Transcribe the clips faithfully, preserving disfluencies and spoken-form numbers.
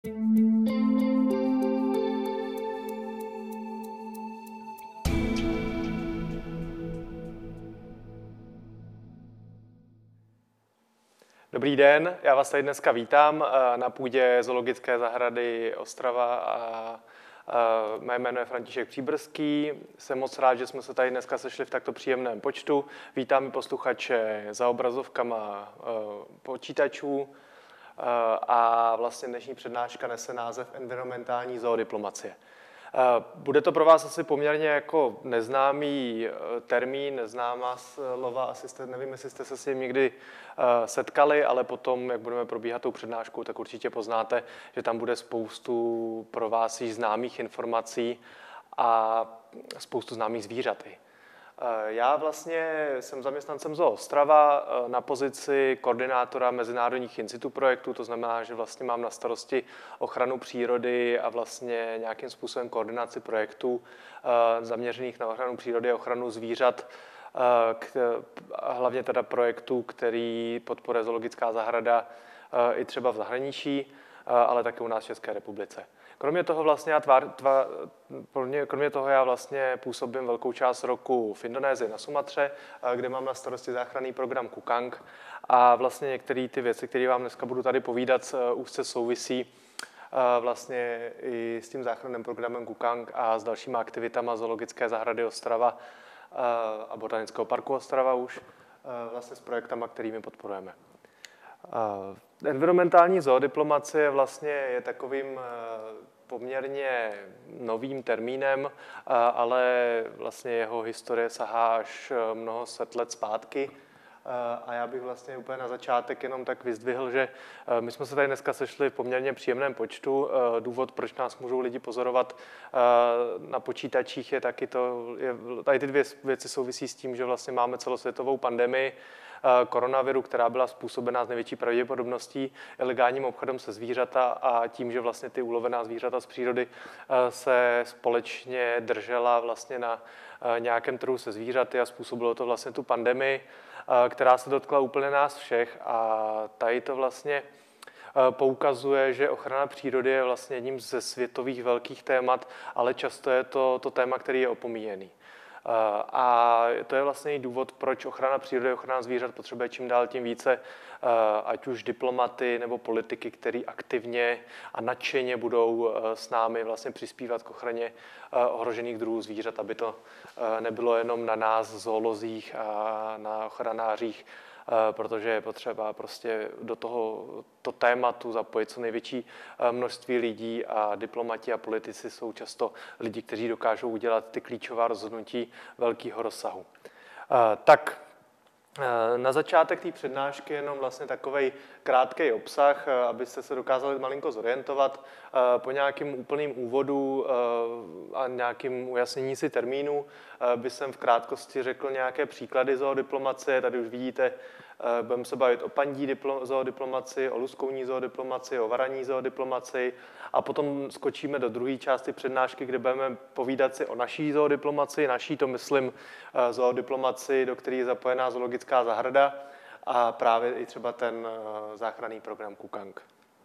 Dobrý den, já vás tady dneska vítám na půdě Zoologické zahrady Ostrava a mé jméno je František Příbrský. Jsem moc rád, že jsme se tady dneska sešli v takto příjemném počtu. Vítám i posluchače za obrazovkama počítačů a vlastně dnešní přednáška nese název Environmentální zoodiplomacie. Bude to pro vás asi poměrně jako neznámý termín, neznámá slova, asi jste, nevím, jestli jste se s ním někdy setkali, ale potom, jak budeme probíhat tou přednáškou, tak určitě poznáte, že tam bude spoustu pro vás již známých informací a spoustu známých zvířat. Já vlastně jsem zaměstnancem Zoo Ostrava na pozici koordinátora mezinárodních in situ projektů, to znamená, že vlastně mám na starosti ochranu přírody a vlastně nějakým způsobem koordinaci projektů zaměřených na ochranu přírody a ochranu zvířat, hlavně teda projektů, který podporuje Zoologická zahrada i třeba v zahraničí, ale také u nás v České republice. Kromě toho vlastně já tvár, tvár, kromě toho já vlastně působím velkou část roku v Indonésii na Sumatře, kde mám na starosti záchranný program Kukang a vlastně některé ty věci, které vám dneska budu tady povídat, úzce souvisí vlastně i s tím záchranným programem Kukang a s dalšíma aktivitama Zoologické zahrady Ostrava a Botanického parku Ostrava už vlastně s projektama, kterými podporujeme. Environmentální zoodiplomacie vlastně je takovým poměrně novým termínem, ale vlastně jeho historie sahá až mnoho set let zpátky. A já bych vlastně úplně na začátek jenom tak vyzdvihl, že my jsme se tady dneska sešli v poměrně příjemném počtu. Důvod, proč nás můžou lidi pozorovat na počítačích, je taky to, je, tady ty dvě věci souvisí s tím, že vlastně máme celosvětovou pandemii koronaviru, která byla způsobená s největší pravděpodobností ilegálním obchodem se zvířata a tím, že vlastně ty ulovená zvířata z přírody se společně držela vlastně na nějakém trhu se zvířaty a způsobilo to vlastně tu pandemii, která se dotkla úplně nás všech a tady to vlastně poukazuje, že ochrana přírody je vlastně jedním ze světových velkých témat, ale často je to, to téma, který je opomíjený. A to je vlastně i důvod, proč ochrana přírody a ochrana zvířat potřebuje čím dál tím více, ať už diplomaty nebo politiky, kteří aktivně a nadšeně budou s námi vlastně přispívat k ochraně ohrožených druhů zvířat, aby to nebylo jenom na nás, zoolozích a na ochranářích, protože je potřeba prostě do tohoto tématu zapojit co největší množství lidí a diplomati a politici jsou často lidi, kteří dokážou udělat ty klíčová rozhodnutí velkého rozsahu. Tak na začátek té přednášky jenom vlastně takovej krátký obsah, abyste se dokázali malinko zorientovat. Po nějakým úplným úvodu a nějakým ujasnění si termínu by jsem v krátkosti řekl nějaké příklady zoodiplomacie. Tady už vidíte, budeme se bavit o pandí zoodiplomaci, o luskouní zoodiplomaci, o varanní zoodiplomaci a potom skočíme do druhé části přednášky, kde budeme povídat si o naší zoodiplomaci. Naší to myslím zoodiplomaci, do které je zapojená Zoologická zahrada a právě i třeba ten záchranný program Kukang.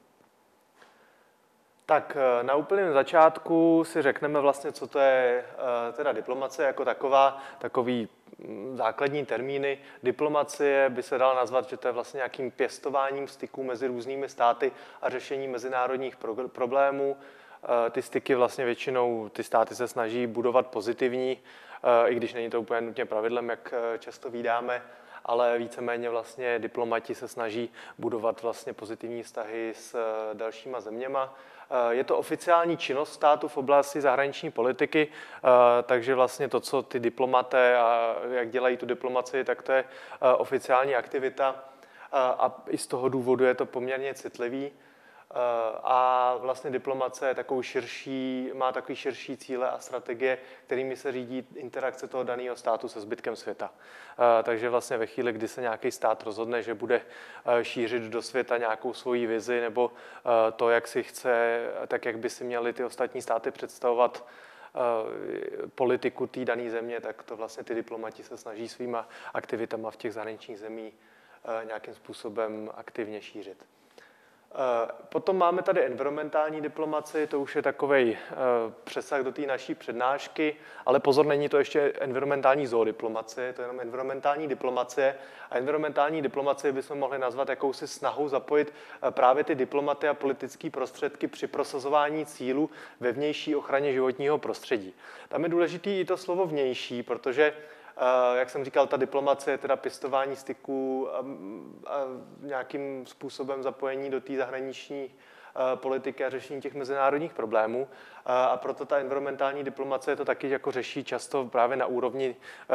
Tak na úplném začátku si řekneme vlastně, co to je teda diplomacie jako taková, takový základní termíny. Diplomacie by se dala nazvat, že to je vlastně nějakým pěstováním styků mezi různými státy a řešení mezinárodních problémů. Ty styky vlastně většinou, ty státy se snaží budovat pozitivní, i když není to úplně nutně pravidlem, jak často vídáme, ale víceméně vlastně diplomati se snaží budovat vlastně pozitivní vztahy s dalšíma zeměma. Je to oficiální činnost státu v oblasti zahraniční politiky, takže vlastně to, co ty diplomaté a jak dělají tu diplomacii, tak to je oficiální aktivita a i z toho důvodu je to poměrně citlivý. A vlastně diplomacie je takovou širší, má takový širší cíle a strategie, kterými se řídí interakce toho daného státu se zbytkem světa. Takže vlastně ve chvíli, kdy se nějaký stát rozhodne, že bude šířit do světa nějakou svoji vizi nebo to, jak si chce, tak jak by si měly ty ostatní státy představovat politiku té dané země, tak to vlastně ty diplomati se snaží svýma aktivitama v těch zahraničních zemích nějakým způsobem aktivně šířit. Potom máme tady environmentální diplomaci, to už je takovej přesah do té naší přednášky, ale pozor, není to ještě environmentální zoodiplomacie, to je jenom environmentální diplomacie. A environmentální diplomacie bychom mohli nazvat jakousi snahou zapojit právě ty diplomaty a politické prostředky při prosazování cílů ve vnější ochraně životního prostředí. Tam je důležitý i to slovo vnější, protože jak jsem říkal, ta diplomacie je teda pěstování styků a, a nějakým způsobem zapojení do té zahraniční politiky a řešení těch mezinárodních problémů. A proto ta environmentální diplomacie to taky jako řeší často právě na úrovni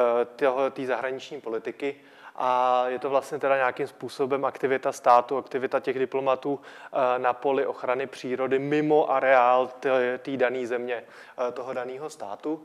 té zahraniční politiky. A je to vlastně teda nějakým způsobem aktivita státu, aktivita těch diplomatů na poli ochrany přírody mimo areál té dané země, toho daného státu.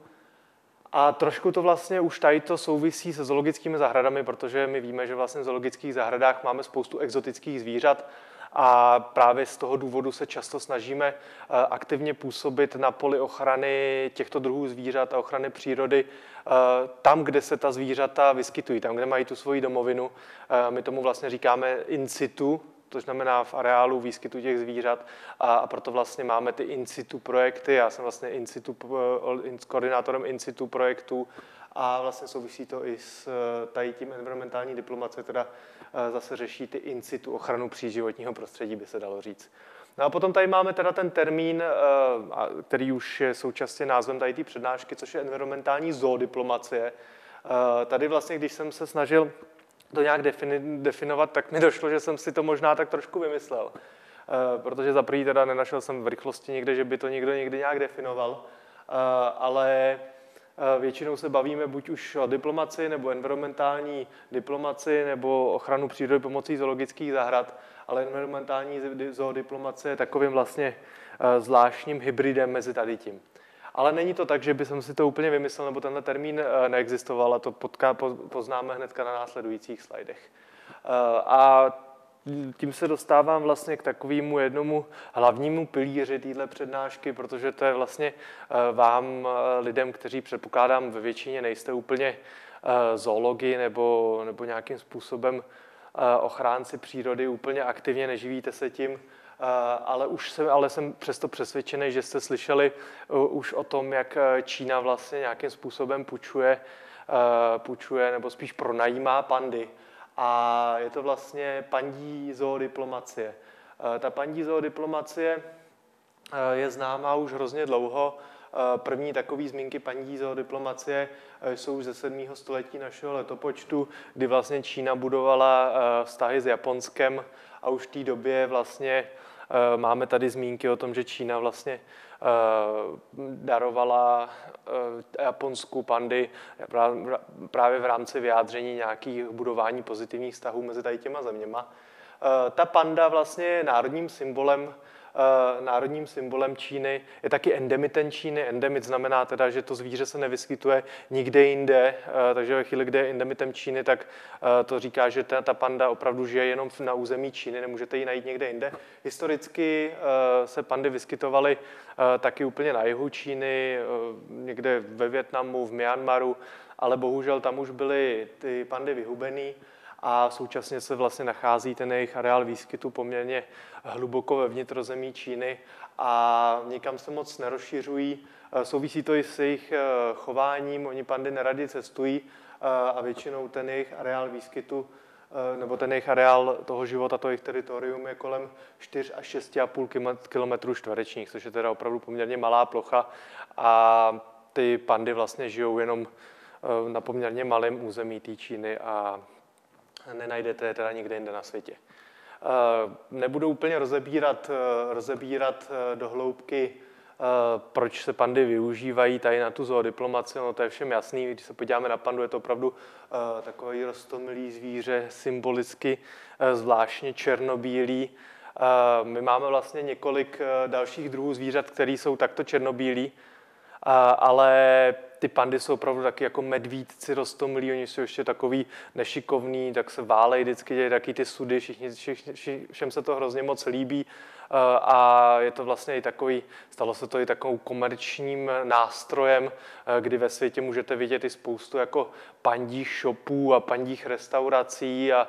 A trošku to vlastně už tady to souvisí se zoologickými zahradami, protože my víme, že vlastně v zoologických zahradách máme spoustu exotických zvířat a právě z toho důvodu se často snažíme aktivně působit na poli ochrany těchto druhů zvířat a ochrany přírody tam, kde se ta zvířata vyskytují, tam, kde mají tu svoji domovinu. My tomu vlastně říkáme in situ, to znamená v areálu výskytu těch zvířat a, a proto vlastně máme ty in situ projekty. Já jsem vlastně in situ, s koordinátorem in situ projektů a vlastně souvisí to i s tady tím environmentální diplomace, teda zase řeší ty in situ ochranu příživotního prostředí, by se dalo říct. No a potom tady máme teda ten termín, který už je současně názvem tady té přednášky, což je environmentální zoodiplomacie. Tady vlastně, když jsem se snažil to nějak definovat, tak mi došlo, že jsem si to možná tak trošku vymyslel. Protože za první teda nenašel jsem v rychlosti někde, že by to někdo někdy nějak definoval, ale většinou se bavíme buď už o diplomaci, nebo environmentální diplomaci, nebo ochranu přírody pomocí zoologických zahrad, ale environmentální zoodiplomacie je takovým vlastně zvláštním hybridem mezi tady tím. Ale není to tak, že bych si to úplně vymyslel, nebo tenhle termín neexistoval a to potká, poznáme hnedka na následujících slajdech. A tím se dostávám vlastně k takovému jednomu hlavnímu pilíři téhle přednášky, protože to je vlastně vám, lidem, kteří předpokládám ve většině nejste úplně zoologi nebo, nebo nějakým způsobem ochránci přírody, úplně aktivně neživíte se tím, ale už jsem, ale jsem přesto přesvědčený, že jste slyšeli už o tom, jak Čína vlastně nějakým způsobem půjčuje, půjčuje nebo spíš pronajímá pandy. A je to vlastně pandí zoodiplomacie. Ta pandí zoodiplomacie je známá už hrozně dlouho. První takový zmínky pandí zoodiplomacie jsou už ze sedmého století našeho letopočtu, kdy vlastně Čína budovala vztahy s Japonskem a už v té době vlastně máme tady zmínky o tom, že Čína vlastně darovala Japonsku pandy právě v rámci vyjádření nějakých budování pozitivních vztahů mezi tady těma zeměma. Ta panda vlastně je národním symbolem národním symbolem Číny, je taky endemitem Číny. Endemit znamená teda, že to zvíře se nevyskytuje nikde jinde, takže ve chvíli, kde je endemitem Číny, tak to říká, že ta, ta panda opravdu žije jenom na území Číny, nemůžete ji najít někde jinde. Historicky se pandy vyskytovaly taky úplně na jihu Číny, někde ve Vietnamu, v Myanmaru, ale bohužel tam už byly ty pandy vyhubený. A současně se vlastně nachází ten jejich areál výskytu poměrně hluboko ve vnitrozemí Číny a nikam se moc nerozšiřují. Souvisí to i s jejich chováním, oni pandy neradi cestují a většinou ten jejich areál výskytu nebo ten jejich areál toho života, to jejich teritorium je kolem čtyři až šest a půl kilometrů čtverečních, což je teda opravdu poměrně malá plocha a ty pandy vlastně žijou jenom na poměrně malém území té Číny a nenajdete je teda nikde jinde na světě. Nebudu úplně rozebírat, rozebírat do hloubky, proč se pandy využívají tady na tu zoodiplomaci, no to je všem jasný, když se podíváme na pandu, je to opravdu takový roztomilý zvíře, symbolicky zvláštně černobílý. My máme vlastně několik dalších druhů zvířat, které jsou takto černobílí, ale ty pandy jsou opravdu taky jako medvídci roztomilí, oni jsou ještě takový nešikovní, tak se válejí, vždycky dělají taky ty sudy, všichni, všichni, všem se to hrozně moc líbí a je to vlastně i takový, stalo se to i takovou komerčním nástrojem, kdy ve světě můžete vidět i spoustu jako pandích shopů a pandích restaurací a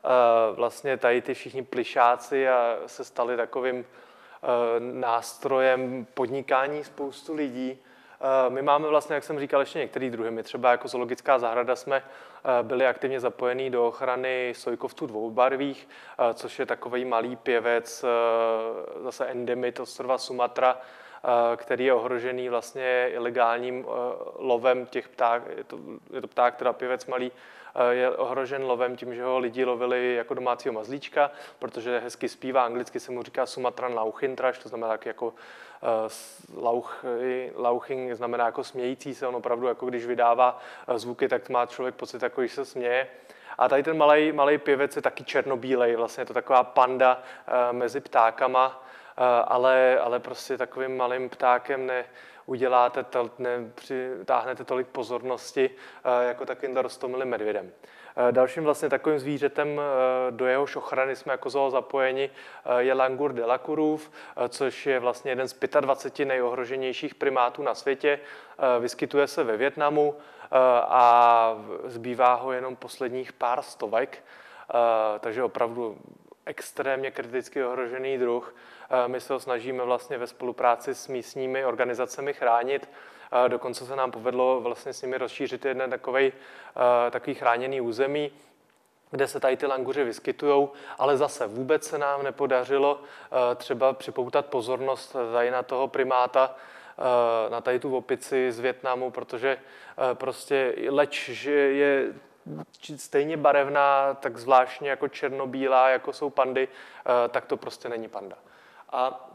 vlastně tady ty všichni plišáci a se stali takovým nástrojem podnikání spoustu lidí. My máme vlastně, jak jsem říkal, ještě některý druhy. My třeba jako zoologická zahrada jsme byli aktivně zapojení do ochrany sojkovců dvoubarvých, což je takový malý pěvec, zase endemit ostrova Sumatra, který je ohrožený vlastně ilegálním lovem těch pták. Je to, je to pták, teda pěvec malý, je ohrožen lovem tím, že ho lidi lovili jako domácího mazlíčka, protože hezky zpívá, anglicky se mu říká Sumatran lauchintrash, to znamená tak jako lauch, lauching znamená jako smějící se, on opravdu jako když vydává zvuky, tak má člověk pocit, jako když se směje. A tady ten malej, malej pěvec je taky černobílej, vlastně je to taková panda mezi ptákama, ale, ale prostě takovým malým ptákem neuděláte, to, nepřitáhnete tolik pozornosti jako takovým roztomilým medvědem. Dalším vlastně takovým zvířetem, do jehož ochrany jsme jako zoo zapojeni, je langur delacourův, což je vlastně jeden z dvaceti pěti nejohroženějších primátů na světě. Vyskytuje se ve Vietnamu a zbývá ho jenom posledních pár stovek, takže opravdu extrémně kriticky ohrožený druh. My se ho snažíme vlastně ve spolupráci s místními organizacemi chránit. Dokonce se nám povedlo vlastně s nimi rozšířit jeden takový, takový chráněný území, kde se tady ty languři vyskytujou, ale zase vůbec se nám nepodařilo třeba připoutat pozornost tady na toho primáta, na tady tu opici z Vietnamu, protože prostě leč, že je stejně barevná, tak zvláštně jako černobílá, jako jsou pandy, tak to prostě není panda. A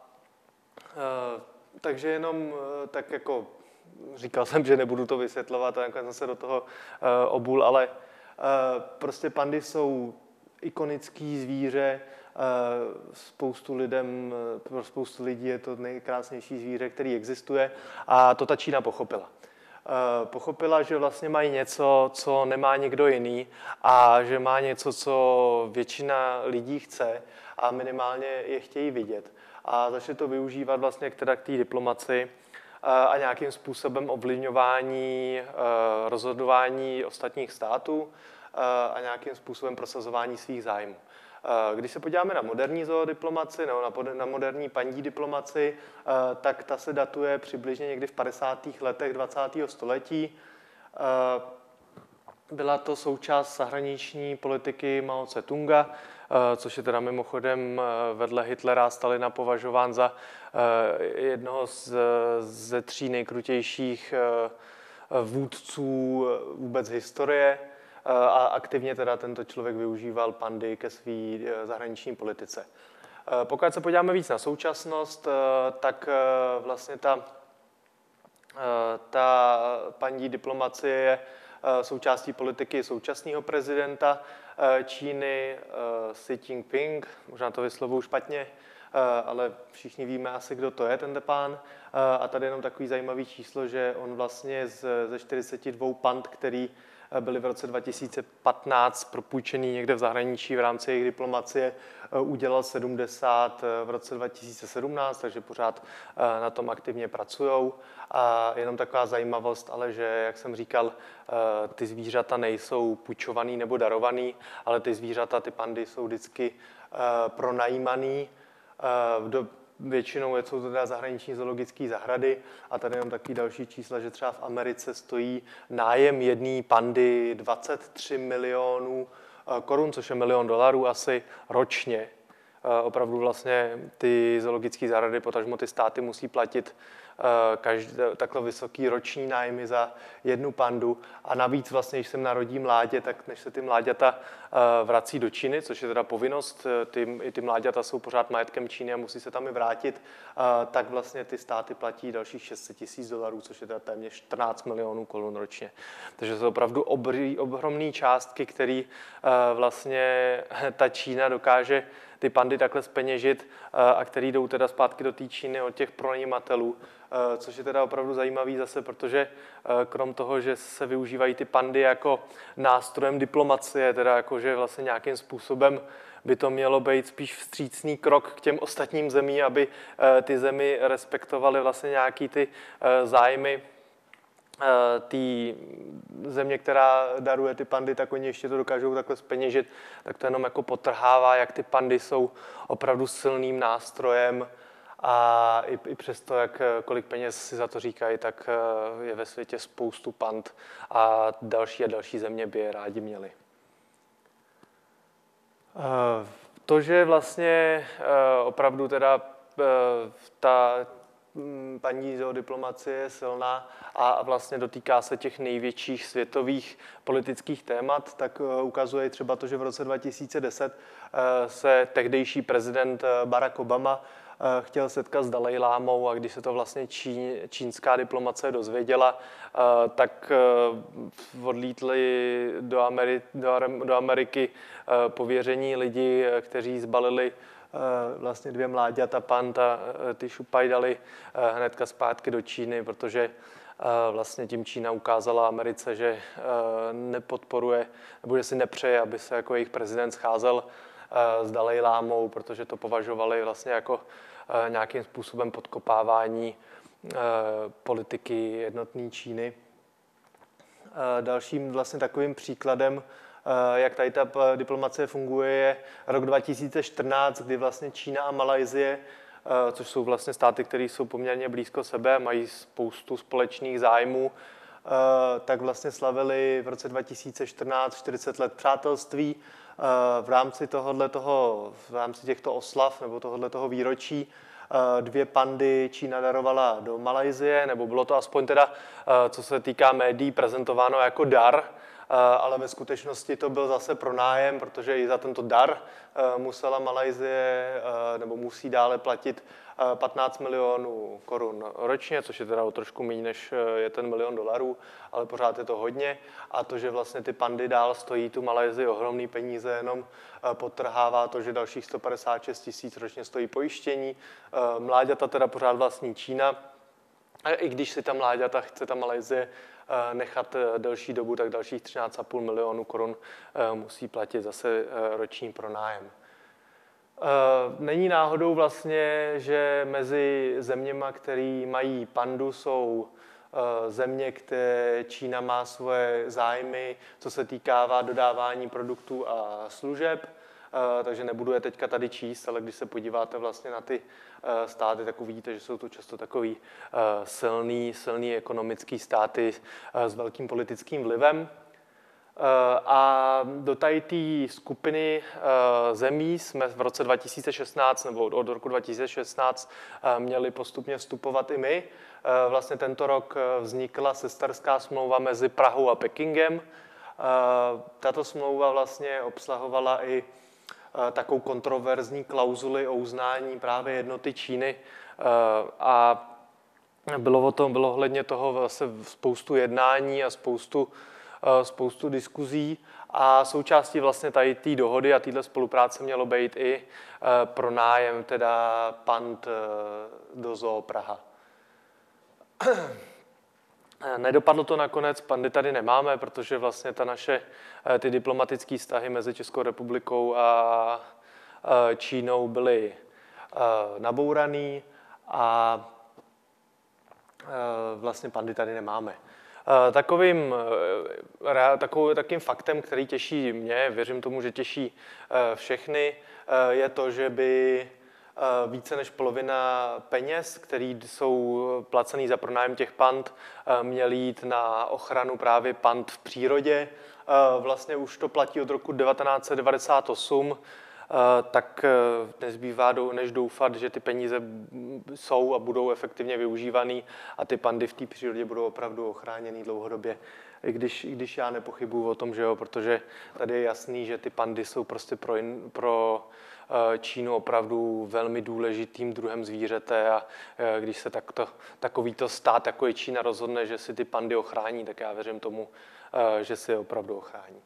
takže jenom tak jako říkal jsem, že nebudu to vysvětlovat a nakonec jsem se do toho obul, ale prostě pandy jsou ikonický zvíře, spoustu lidem, pro spoustu lidí je to nejkrásnější zvíře, který existuje, a to ta Čína pochopila. Pochopila, že vlastně mají něco, co nemá někdo jiný, a že má něco, co většina lidí chce a minimálně je chtějí vidět. A začali to využívat vlastně k té diplomaci a nějakým způsobem ovlivňování rozhodování ostatních států a nějakým způsobem prosazování svých zájmů. Když se podíváme na moderní zoodiplomaci nebo na moderní pandí diplomaci, tak ta se datuje přibližně někdy v padesátých letech dvacátého století. Byla to součást zahraniční politiky Mao Tse-tunga, což je teda mimochodem vedle Hitlera a Stalina považován za jednoho z, ze tří nejkrutějších vůdců vůbec historie. A aktivně teda tento člověk využíval pandy ke své zahraniční politice. Pokud se podíváme víc na současnost, tak vlastně ta, ta pandí diplomacie je součástí politiky současného prezidenta Číny Xi Jinping, možná to vyslovuju špatně, ale všichni víme asi, kdo to je, ten pán. A tady jenom takový zajímavý číslo, že on vlastně ze čtyřiceti dvou pand, který byly v roce dva tisíce patnáct propůjčený někde v zahraničí v rámci jejich diplomacie, udělal sedmdesát v roce dva tisíce sedmnáct, takže pořád na tom aktivně pracujou. A jenom taková zajímavost, ale že, jak jsem říkal, ty zvířata nejsou půjčovaný nebo darovaný, ale ty zvířata, ty pandy jsou vždycky pronajímaný. Do Většinou jsou to teda zahraniční zoologické zahrady, a tady jenom takový další čísla, že třeba v Americe stojí nájem jedné pandy dvacet tři milionů korun, což je milion dolarů asi ročně. Opravdu vlastně ty zoologické zahrady, potažmo ty státy musí platit každé, takhle vysoký roční nájmy za jednu pandu, a navíc vlastně, když se narodí mládě, tak než se ty mláďata vrací do Číny, což je teda povinnost, ty, i ty mláďata jsou pořád majetkem Číny a musí se tam i vrátit, tak vlastně ty státy platí dalších šest set tisíc dolarů, což je teda téměř čtrnáct milionů korun ročně. Takže to jsou opravdu obrý, ohromné částky, které vlastně ta Čína dokáže ty pandy takhle zpeněžit a který jdou teda zpátky do té Číny od těch pronajímatelů, což je teda opravdu zajímavý zase, protože krom toho, že se využívají ty pandy jako nástrojem diplomacie, teda jako, že vlastně nějakým způsobem by to mělo být spíš vstřícný krok k těm ostatním zemím, aby ty zemi respektovaly vlastně nějaký ty zájmy té země, která daruje ty pandy, tak oni ještě to dokážou takhle zpeněžit, tak to jenom jako potrhává, jak ty pandy jsou opravdu silným nástrojem a i, i přesto, jak kolik peněz si za to říkají, tak je ve světě spoustu pand a další a další země by je rádi měli. To, že vlastně opravdu teda ta paní zoodiplomacie je silná a vlastně dotýká se těch největších světových politických témat, tak ukazuje třeba to, že v roce dva tisíce deset se tehdejší prezident Barack Obama chtěl setkat s Dalajlámou a když se to vlastně čín, čínská diplomacie dozvěděla, tak odlítli do, Ameri, do, do Ameriky pověření lidi, kteří zbalili vlastně dvě mláďata pand a ty šupají dali hnedka zpátky do Číny, protože vlastně tím Čína ukázala Americe, že nepodporuje, nebo že si nepřeje, aby se jako jejich prezident scházel s Dalajlámou, protože to považovali vlastně jako nějakým způsobem podkopávání politiky jednotné Číny. Dalším vlastně takovým příkladem, jak tady ta diplomacie funguje, je rok dva tisíce čtrnáct, kdy vlastně Čína a Malajsie, což jsou vlastně státy, které jsou poměrně blízko sebe, mají spoustu společných zájmů, tak vlastně slavili v roce dva tisíce čtrnáct čtyřicet let přátelství. V rámci tohoto, v rámci těchto oslav nebo tohoto výročí dvě pandy Čína darovala do Malajsie, nebo bylo to aspoň teda, co se týká médií, prezentováno jako dar, ale ve skutečnosti to byl zase pronájem, protože i za tento dar musela Malajsie nebo musí dále platit patnáct milionů korun ročně, což je teda o trošku méně, než je ten milion dolarů, ale pořád je to hodně. A to, že vlastně ty pandy dál stojí tu Malajsii ohromný peníze, jenom podtrhává to, že dalších sto padesát šest tisíc ročně stojí pojištění. Mláďata teda pořád vlastní Čína. A i když si ta mláďata chce ta Malajsie nechat delší dobu, tak dalších třináct celá pět milionu korun musí platit zase roční pronájem. Není náhodou vlastně, že mezi zeměma, které mají pandu, jsou země, kde Čína má svoje zájmy, co se týká dodávání produktů a služeb, takže nebudu je teďka tady číst, ale když se podíváte vlastně na ty státy, tak uvidíte, že jsou to často takový silný, silný ekonomický státy s velkým politickým vlivem. A do tady té skupiny zemí jsme v roce dva tisíce šestnáct nebo od roku dva tisíce šestnáct měli postupně vstupovat i my. Vlastně tento rok vznikla sesterská smlouva mezi Prahou a Pekingem. Tato smlouva vlastně obsahovala i takovou kontroverzní klauzuli o uznání právě jednoty Číny a bylo o tom, bylo hledně toho vlastně spoustu jednání a spoustu spoustu diskuzí a součástí vlastně tady té dohody a této spolupráce mělo být i pronájem teda pand do Zoo Praha. Nedopadlo to nakonec, pandy tady nemáme, protože vlastně ta naše, ty diplomatické vztahy mezi Českou republikou a Čínou byly nabouraný a vlastně pandy tady nemáme. Takovým, takovým, takým faktem, který těší mě, věřím tomu, že těší všechny, je to, že by více než polovina peněz, které jsou placený za pronájem těch pand, měly jít na ochranu právě pand v přírodě. Vlastně už to platí od roku devatenáct set devadesát osm, tak nezbývá než doufat, že ty peníze jsou a budou efektivně využívaný a ty pandy v té přírodě budou opravdu ochráněný dlouhodobě. I když, i když já nepochybuju o tom, že jo, protože tady je jasný, že ty pandy jsou prostě pro, pro Čínu opravdu velmi důležitým druhem zvířete a když se takto, takovýto stát, jako je Čína, rozhodne, že si ty pandy ochrání, tak já věřím tomu, že si je opravdu ochrání.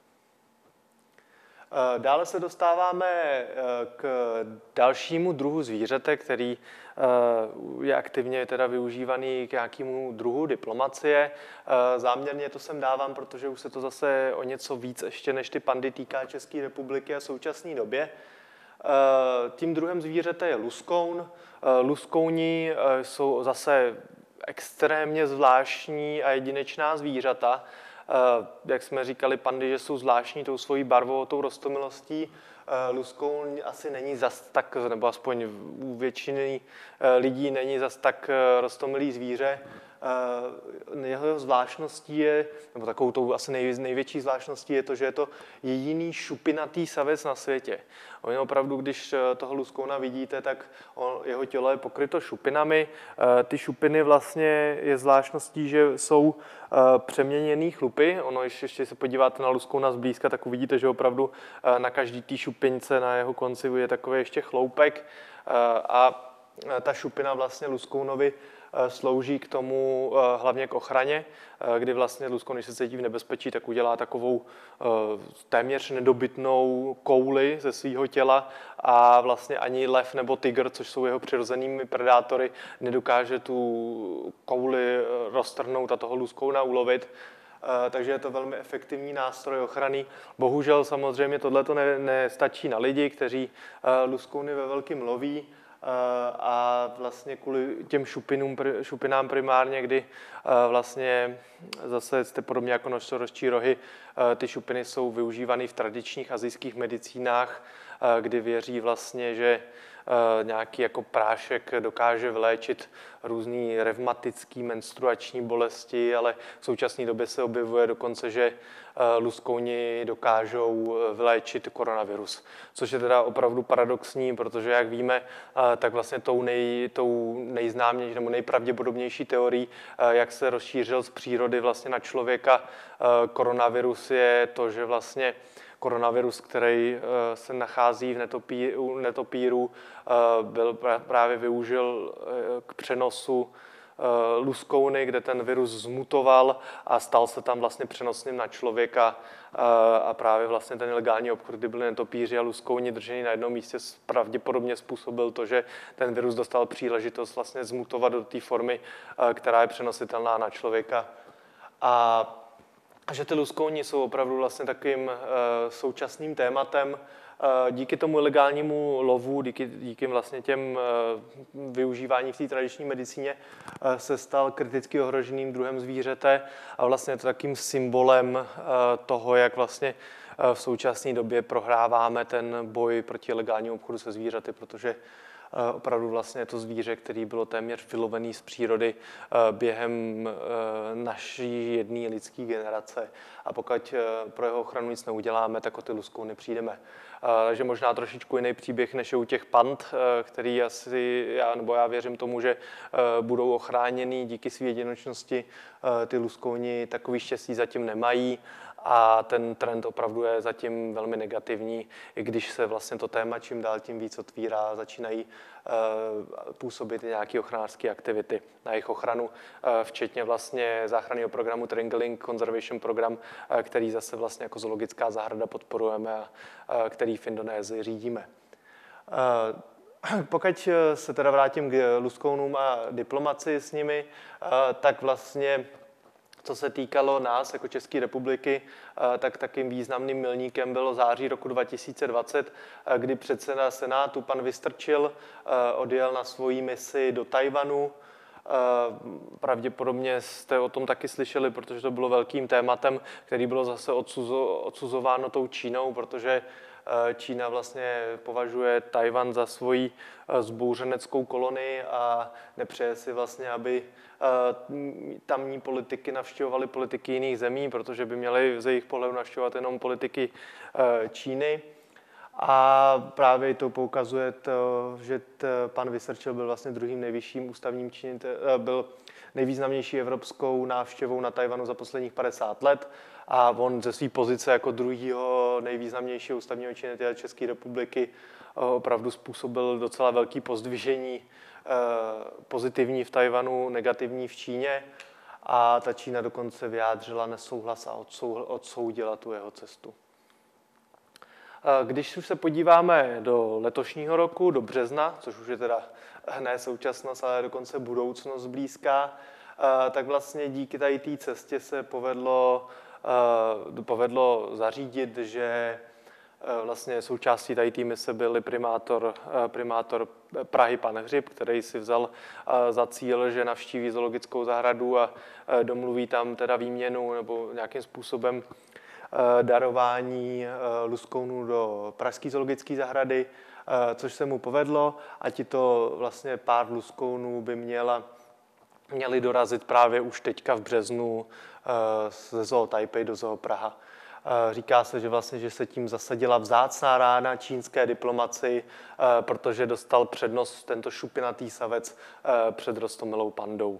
Dále se dostáváme k dalšímu druhu zvířete, který je aktivně teda využívaný k nějakému druhu diplomacie. Záměrně to sem dávám, protože už se to zase o něco víc ještě než ty pandy týká České republiky a současné době. Tím druhem zvířete je luskoun. Luskouni jsou zase extrémně zvláštní a jedinečná zvířata. Jak jsme říkali, pandy, že jsou zvláštní tou svojí barvou, tou roztomilostí. Luskoun asi není zas tak, nebo aspoň u většiny lidí není zas tak roztomilý zvíře. Jeho zvláštností je, nebo takovou tou asi nej, největší zvláštností je to, že je to jediný šupinatý savec na světě. On opravdu, když toho luskouna vidíte, tak on, jeho tělo je pokryto šupinami. Ty šupiny vlastně je zvláštností, že jsou přeměněný chlupy. Ono, když ještě se podíváte na luskouna zblízka, tak uvidíte, že opravdu na každý té šupince na jeho konci je takový ještě chloupek. A ta šupina vlastně luskounovi slouží k tomu, hlavně k ochraně, kdy vlastně luskoun, když se cítí v nebezpečí, tak udělá takovou téměř nedobytnou kouli ze svého těla a vlastně ani lev nebo tygr, což jsou jeho přirozenými predátory, nedokáže tu kouli roztrhnout a toho luskouna ulovit. Takže je to velmi efektivní nástroj ochrany. Bohužel samozřejmě tohle ne, nestačí na lidi, kteří luskouny ve velkém loví, a vlastně kvůli těm šupinům, šupinám primárně, kdy vlastně zase jste podobně jako nosorožčí rohy, ty šupiny jsou využívány v tradičních asijských medicínách, kdy věří vlastně, že nějaký jako prášek dokáže vyléčit různý revmatický menstruační bolesti, ale v současné době se objevuje dokonce, že luskouni dokážou vyléčit koronavirus. Což je teda opravdu paradoxní, protože jak víme, tak vlastně tou, nej, tou nejznámější nebo nejpravděpodobnější teorií, jak se rozšířil z přírody vlastně na člověka koronavirus, je to, že vlastně koronavirus, který se nachází v netopí, u netopíru, byl právě využil k přenosu luskouny, kde ten virus zmutoval a stal se tam vlastně přenosným na člověka a právě vlastně ten ilegální obchod, kdy byli netopíři a luskouni drženi na jednom místě, pravděpodobně způsobil to, že ten virus dostal příležitost vlastně zmutovat do té formy, která je přenositelná na člověka. A A že ty luskouni jsou opravdu vlastně takovým uh, současným tématem. Uh, díky tomu ilegálnímu lovu, díky, díky vlastně těm uh, využívání v té tradiční medicíně uh, se stal kriticky ohroženým druhem zvířete a vlastně je to takým symbolem uh, toho, jak vlastně uh, v současné době prohráváme ten boj proti ilegálnímu obchodu se zvířaty, protože opravdu vlastně je to zvíře, které bylo téměř vylovené z přírody během naší jedné lidské generace. A pokud pro jeho ochranu nic neuděláme, tak o ty luskouny přijdeme. Takže možná trošičku jiný příběh, než je u těch pand, který asi, já, nebo já věřím tomu, že budou ochráněný díky své jedinečnosti. Ty luskouni takový štěstí zatím nemají. A ten trend opravdu je zatím velmi negativní, i když se vlastně to téma čím dál tím víc otvírá, začínají uh, působit nějaké ochranářské aktivity na jejich ochranu, uh, včetně vlastně záchranného programu Tringeling Conservation Program, uh, který zase vlastně jako zoologická zahrada podporujeme a uh, který v Indonésii řídíme. Uh, Pokud se teda vrátím k luskounům a diplomaci s nimi, uh, tak vlastně co se týkalo nás jako České republiky, tak takým významným milníkem bylo září roku dva tisíce dvacet, kdy předseda Senátu pan Vystrčil odjel na svoji misi do Tchaj-wanu. Pravděpodobně jste o tom taky slyšeli, protože to bylo velkým tématem, který bylo zase odsuzováno tou Čínou, protože Čína vlastně považuje Tchaj-wan za svoji zbouřeneckou kolonii a nepřeje si vlastně, aby tamní politiky navštěvovaly politiky jiných zemí, protože by měly z jejich pohledu navštěvovat jenom politiky Číny. A právě to poukazuje to, že pan Vystrčil byl vlastně druhým nejvyšším ústavním činitelem, byl nejvýznamnější evropskou návštěvou na Tchaj-wanu za posledních padesát let a on ze své pozice jako druhýho nejvýznamnějšího ústavního činitele České republiky opravdu způsobil docela velký pozdvižení, pozitivní v Tchaj-wanu, negativní v Číně a ta Čína dokonce vyjádřila nesouhlas a odsoudila tu jeho cestu. Když už se podíváme do letošního roku, do března, což už je teda ne současnost, ale dokonce budoucnost blízká, tak vlastně díky tady té cestě se povedlo, povedlo zařídit, že Vlastně součástí tady té mise byl primátor, primátor Prahy pan Hřib, který si vzal za cíl, že navštíví zoologickou zahradu a domluví tam teda výměnu nebo nějakým způsobem darování luskounů do pražské zoologické zahrady, což se mu povedlo a tito vlastně pár luskounů by měla, měli dorazit právě už teďka v březnu ze Zoo Taipei do Zoo Praha. Říká se, že vlastně, že se tím zasadila vzácná rána čínské diplomaci, protože dostal přednost tento šupinatý savec před roztomilou pandou.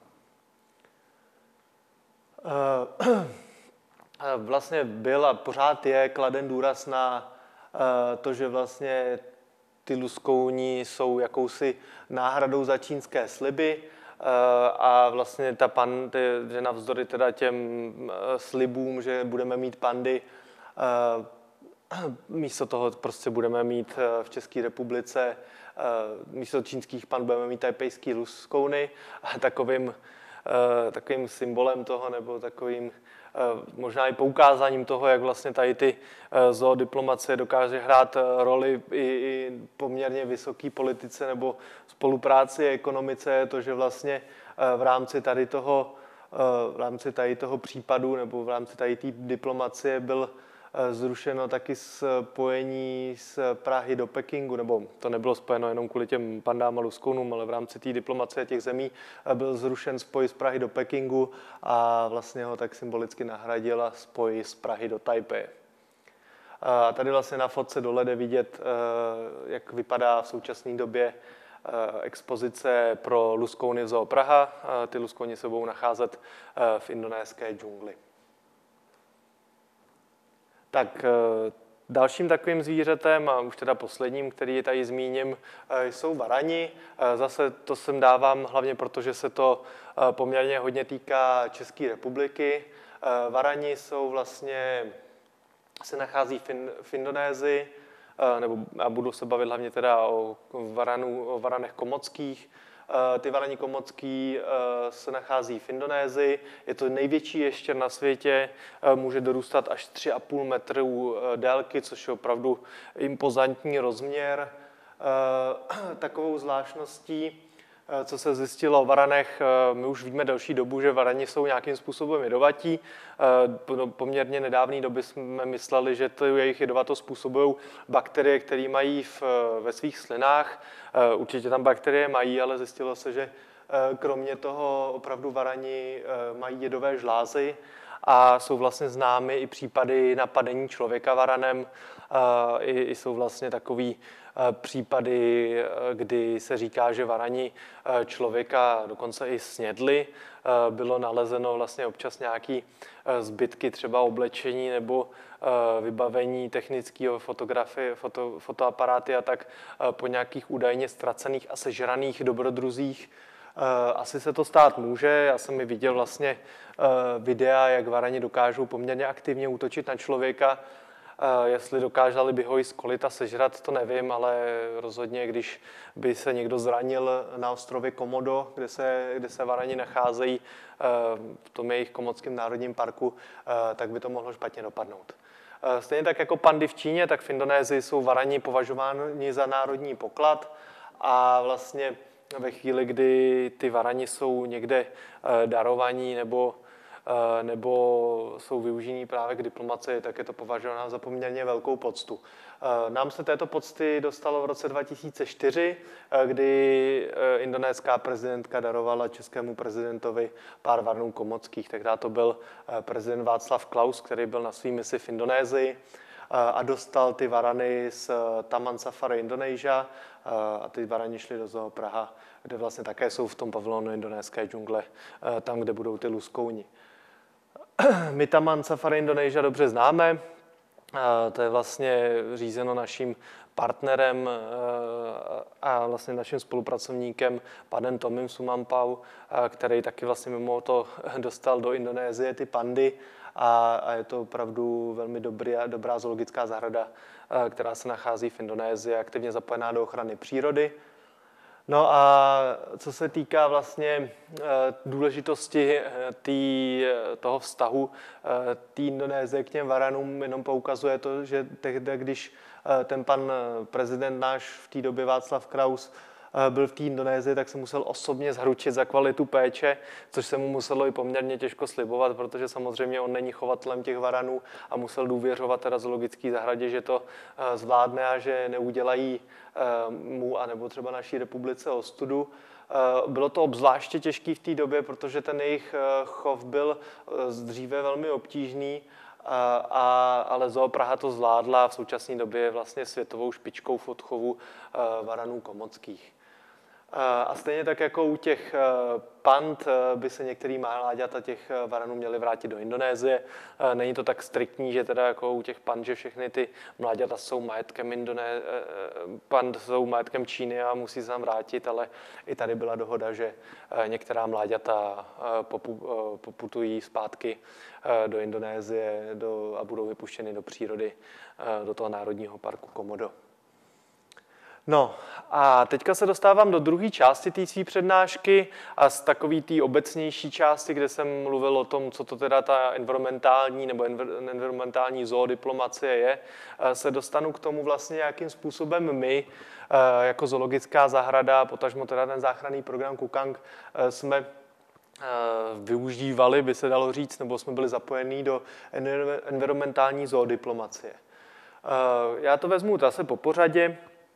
Vlastně byl a pořád je kladen důraz na to, že vlastně ty luskouni jsou jakousi náhradou za čínské sliby a vlastně ta pandy, že navzdory teda těm slibům, že budeme mít pandy, místo toho prostě budeme mít v České republice, místo čínských pand budeme mít tajpejský luskouny a takovým, takovým symbolem toho nebo takovým možná i poukázáním toho, jak vlastně tady ty zoodiplomacie dokáže hrát roli i, i poměrně vysoké politice nebo spolupráci a ekonomice, je to, že vlastně v rámci tady toho, v rámci tady toho případu nebo v rámci tady té diplomacie byl zrušeno taky spojení z Prahy do Pekingu, nebo to nebylo spojeno jenom kvůli těm pandám a luskounům, ale v rámci té diplomacie těch zemí byl zrušen spoj z Prahy do Pekingu a vlastně ho tak symbolicky nahradila spoj z Prahy do Taipei. A tady vlastně na fotce dole jde vidět, jak vypadá v současné době expozice pro luskouny v Zoo Praha. Ty luskouny se budou nacházet v indonéské džungli. Tak dalším takovým zvířetem, a už teda posledním, který tady zmíním, jsou varani. Zase to sem dávám hlavně proto, že se to poměrně hodně týká České republiky. Varani jsou vlastně, se nachází v, in, v Indonésii, nebo a budu se bavit hlavně teda o, varanu, o varanech komockých. Ty varani komocký se nachází v Indonésii. Je to největší ještěr na světě, může dorůstat až tři a půl metru délky, což je opravdu impozantní rozměr. Takovou zvláštností, co se zjistilo o varanech, my už víme delší dobu, že varani jsou nějakým způsobem jedovatí. Poměrně nedávné doby jsme mysleli, že to jejich jedovato způsobují bakterie, které mají v, ve svých slinách. Určitě tam bakterie mají, ale zjistilo se, že kromě toho opravdu varani mají jedové žlázy a jsou vlastně známy i případy napadení člověka varanem. I, i jsou vlastně takový případy, kdy se říká, že varani člověka dokonce i snědli. Bylo nalezeno vlastně občas nějaké zbytky třeba oblečení nebo vybavení technického fotografie, foto, fotoaparáty a tak po nějakých údajně ztracených a sežraných dobrodruzích. Asi se to stát může. Já jsem i viděl vlastně videa, jak varani dokážou poměrně aktivně útočit na člověka. Jestli dokázali by ho i skolit a sežrat, to nevím, ale rozhodně, když by se někdo zranil na ostrově Komodo, kde se, kde se varani nacházejí v tom jejich komodském národním parku, tak by to mohlo špatně dopadnout. Stejně tak jako pandy v Číně, tak v Indonésii jsou varani považováni za národní poklad a vlastně ve chvíli, kdy ty varani jsou někde darovaní nebo nebo jsou využívaní právě k diplomaci, tak je to považováno za poměrně velkou poctu. Nám se této pocty dostalo v roce dva tisíce čtyři, kdy indonéská prezidentka darovala českému prezidentovi pár varnů komodských. Tehdy to byl prezident Václav Klaus, který byl na svý misi v Indonésii a dostal ty varany z Taman Safari Indonesia a ty varani šly do Zoo Praha, kde vlastně také jsou v tom pavilonu indonéské džungle, tam, kde budou ty luskouni. My Taman Safari Indonesia dobře známe, to je vlastně řízeno naším partnerem a vlastně naším spolupracovníkem panem Tomim Sumampau, který taky vlastně mimo to dostal do Indonésie ty pandy a je to opravdu velmi dobrý, dobrá zoologická zahrada, která se nachází v Indonésii, aktivně zapojená do ochrany přírody. No a co se týká vlastně důležitosti tý, toho vztahu té Indonésie k těm varanům, jenom poukazuje to, že tehdy, když ten pan prezident náš v té době Václav Klaus byl v té Indonésii, tak se musel osobně zhručit za kvalitu péče, což se mu muselo i poměrně těžko slibovat, protože samozřejmě on není chovatelem těch varanů a musel důvěřovat teda zoologické zahradě, že to zvládne a že neudělají mu anebo třeba naší republice ostudu. Bylo to obzvláště těžké v té době, protože ten jejich chov byl dříve velmi obtížný, A, a, ale Zoo Praha to zvládla a v současné době je vlastně světovou špičkou v odchovu varanů komockých. A stejně tak jako u těch pand by se některý mláďata těch varanů měly vrátit do Indonésie. Není to tak striktní, že teda jako u těch pand, že všechny ty mláďata jsou majetkem Indone... pand jsou majetkem Číny a musí se tam vrátit, ale i tady byla dohoda, že některá mláďata poputují zpátky do Indonésie do, a budou vypuštěny do přírody, do toho národního parku Komodo. No a teďka se dostávám do druhé části té své přednášky a z takové té obecnější části, kde jsem mluvil o tom, co to teda ta environmentální nebo environmentální zoodiplomacie je, se dostanu k tomu vlastně, jakým způsobem my jako zoologická zahrada, potažmo teda ten záchranný program Kukang, jsme využívali, by se dalo říct, nebo jsme byli zapojení do environmentální zoodiplomacie. Já to vezmu zase po pořadě.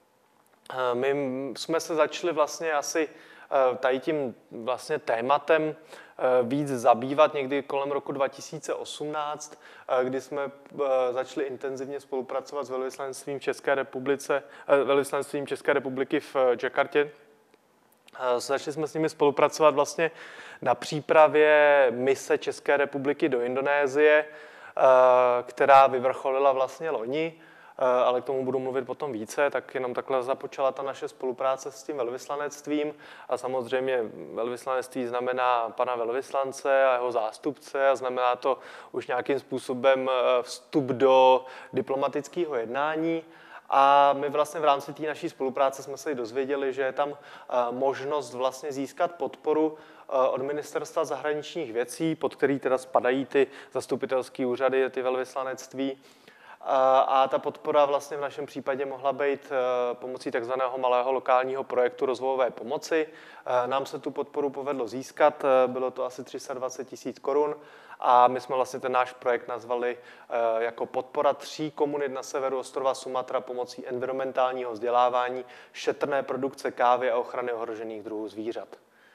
My jsme se začali vlastně asi tady tím vlastně tématem víc zabývat někdy kolem roku dva tisíce osmnáct, kdy jsme začali intenzivně spolupracovat s velvyslanectvím České republice, velvyslanectvím České republiky v Jakartě. Začali jsme s nimi spolupracovat vlastně na přípravě mise České republiky do Indonésie, která vyvrcholila vlastně loni, ale k tomu budu mluvit potom více, tak jenom takhle započala ta naše spolupráce s tím velvyslanectvím a samozřejmě velvyslanectví znamená pana velvyslance a jeho zástupce a znamená to už nějakým způsobem vstup do diplomatického jednání. A my vlastně v rámci té naší spolupráce jsme se dozvěděli, že je tam možnost vlastně získat podporu od Ministerstva zahraničních věcí, pod který teda spadají ty zastupitelské úřady, ty velvyslanectví. A ta podpora vlastně v našem případě mohla být pomocí takzvaného malého lokálního projektu rozvojové pomoci. Nám se tu podporu povedlo získat, bylo to asi tři sta dvacet tisíc korun a my jsme vlastně ten náš projekt nazvali jako podpora tří komunit na severu ostrova Sumatra pomocí environmentálního vzdělávání, šetrné produkce kávy a ochrany ohrožených druhů zvířat.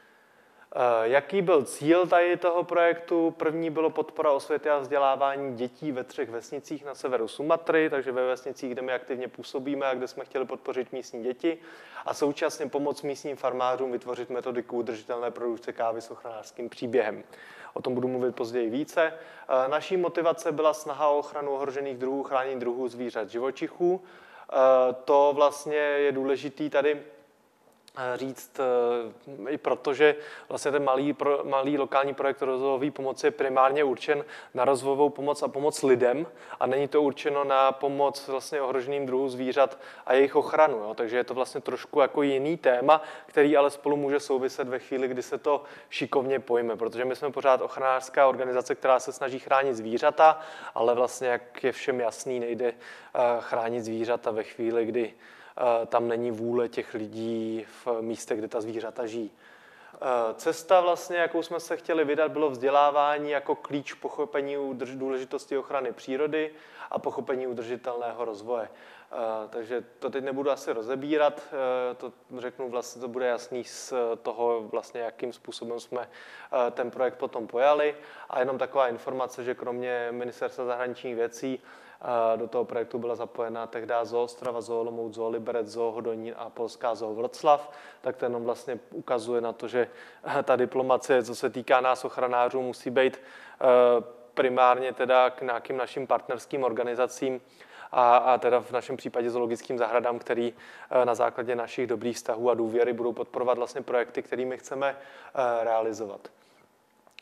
Jaký byl cíl tady toho projektu? První bylo podpora osvěty a vzdělávání dětí ve třech vesnicích na severu Sumatry, takže ve vesnicích, kde my aktivně působíme a kde jsme chtěli podpořit místní děti a současně pomoct místním farmářům vytvořit metodiku udržitelné produkce kávy s ochranářským příběhem. O tom budu mluvit později více. Naší motivace byla snaha o ochranu ohrožených druhů, chránění druhů zvířat živočichů. To vlastně je důležitý tady říct i proto, že vlastně ten malý, pro, malý lokální projekt rozvojové pomoci je primárně určen na rozvojovou pomoc a pomoc lidem a není to určeno na pomoc vlastně ohroženým druhům zvířat a jejich ochranu. Jo? Takže je to vlastně trošku jako jiný téma, který ale spolu může souviset ve chvíli, kdy se to šikovně pojme, protože my jsme pořád ochranářská organizace, která se snaží chránit zvířata, ale vlastně, jak je všem jasný, nejde chránit zvířata ve chvíli, kdy tam není vůle těch lidí v místech, kde ta zvířata žijí. Cesta, vlastně, jakou jsme se chtěli vydat, bylo vzdělávání jako klíč pochopení důležitosti ochrany přírody a pochopení udržitelného rozvoje. Takže to teď nebudu asi rozebírat, to řeknu, vlastně to bude jasný z toho, vlastně, jakým způsobem jsme ten projekt potom pojali. A jenom taková informace, že kromě Ministerstva zahraničních věcí do toho projektu byla zapojena tehdy Zoo Ostrava, Zoo Olomouc, Zoo Liberec, Zoo Hodonín a polská Zoo Wroclaw. Tak to jenom vlastně ukazuje na to, že ta diplomacie, co se týká nás ochranářů, musí být primárně teda k nějakým našim partnerským organizacím a, a teda v našem případě zoologickým zahradám, který na základě našich dobrých vztahů a důvěry budou podporovat vlastně projekty, kterými chceme realizovat.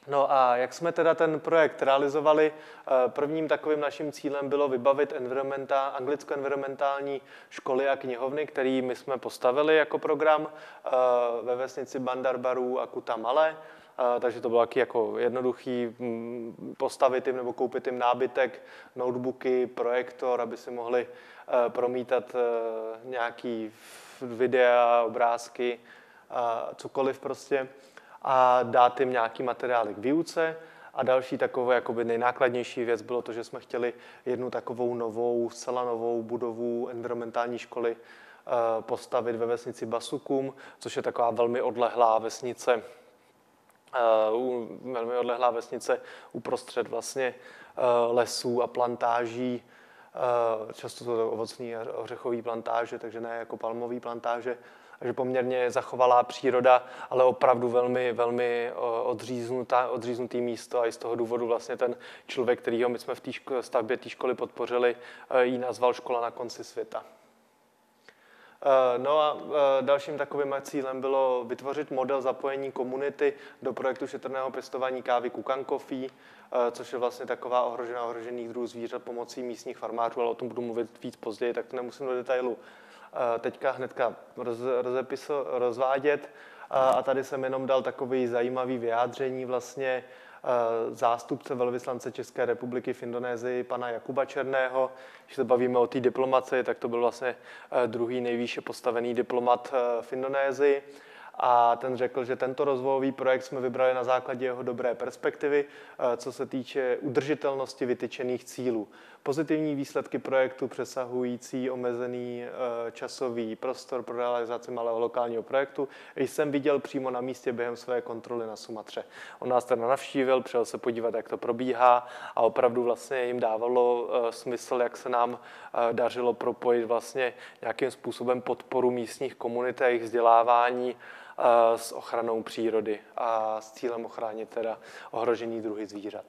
No a jak jsme teda ten projekt realizovali, prvním takovým naším cílem bylo vybavit environmentál, anglicko-environmentální školy a knihovny, který my jsme postavili jako program ve vesnici Bandarbaru a Kuta Malé. Takže to bylo taky jako jednoduchý postavit jim nebo koupit jim nábytek, notebooky, projektor, aby si mohli promítat nějaký videa, obrázky, cokoliv prostě, a dát jim nějaký materiály k výuce. A další takovou jakoby nejnákladnější věc bylo to, že jsme chtěli jednu takovou novou, zcela novou budovu environmentální školy postavit ve vesnici Basukum, což je taková velmi odlehlá vesnice, velmi odlehlá vesnice uprostřed vlastně lesů a plantáží. Často to jsou ovocný a ořechový plantáže, takže ne jako palmový plantáže. Takže poměrně zachovalá příroda, ale opravdu velmi, velmi odříznutý místo, a i z toho důvodu vlastně ten člověk, kterýho my jsme v té stavbě té školy podpořili, ji nazval Škola na konci světa. No a dalším takovým cílem bylo vytvořit model zapojení komunity do projektu šetrného pěstování kávy Kukan Coffee, což je vlastně taková ohrožená ohrožených druhů zvířat pomocí místních farmářů, ale o tom budu mluvit víc později, tak to nemusím do detailu teďka hnedka roz, rozepiso, rozvádět. A tady jsem jenom dal takový zajímavý vyjádření vlastně zástupce velvyslance České republiky v Indonésii, pana Jakuba Černého. Když se bavíme o té diplomaci, tak to byl vlastně druhý nejvýše postavený diplomat v Indonésii. A ten řekl, že tento rozvojový projekt jsme vybrali na základě jeho dobré perspektivy, co se týče udržitelnosti vytyčených cílů. Pozitivní výsledky projektu přesahující omezený časový prostor pro realizaci malého lokálního projektu jsem viděl přímo na místě během své kontroly na Sumatře. On nás teda navštívil, přijel se podívat, jak to probíhá, a opravdu vlastně jim dávalo smysl, jak se nám dařilo propojit vlastně nějakým způsobem podporu místních komunit a jejich vzdělávání s ochranou přírody a s cílem ochránit teda ohrožený druhy zvířat.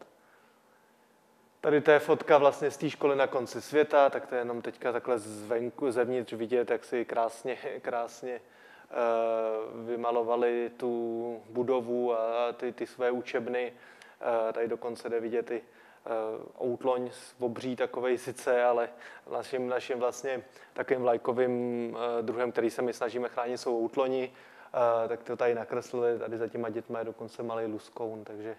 Tady to je fotka vlastně z té školy na konci světa, tak to je jenom teďka takhle zvenku, zevnitř vidět, jak si krásně, krásně uh, vymalovali tu budovu a ty, ty své učebny. Uh, tady dokonce jde vidět i uh, outloň, obří takovej sice, ale naším, naším vlastně takovým vlajkovým uh, druhem, který se my snažíme chránit, jsou outloni. Uh, tak to tady nakreslili, tady za těma dětma je dokonce malý luskoun, takže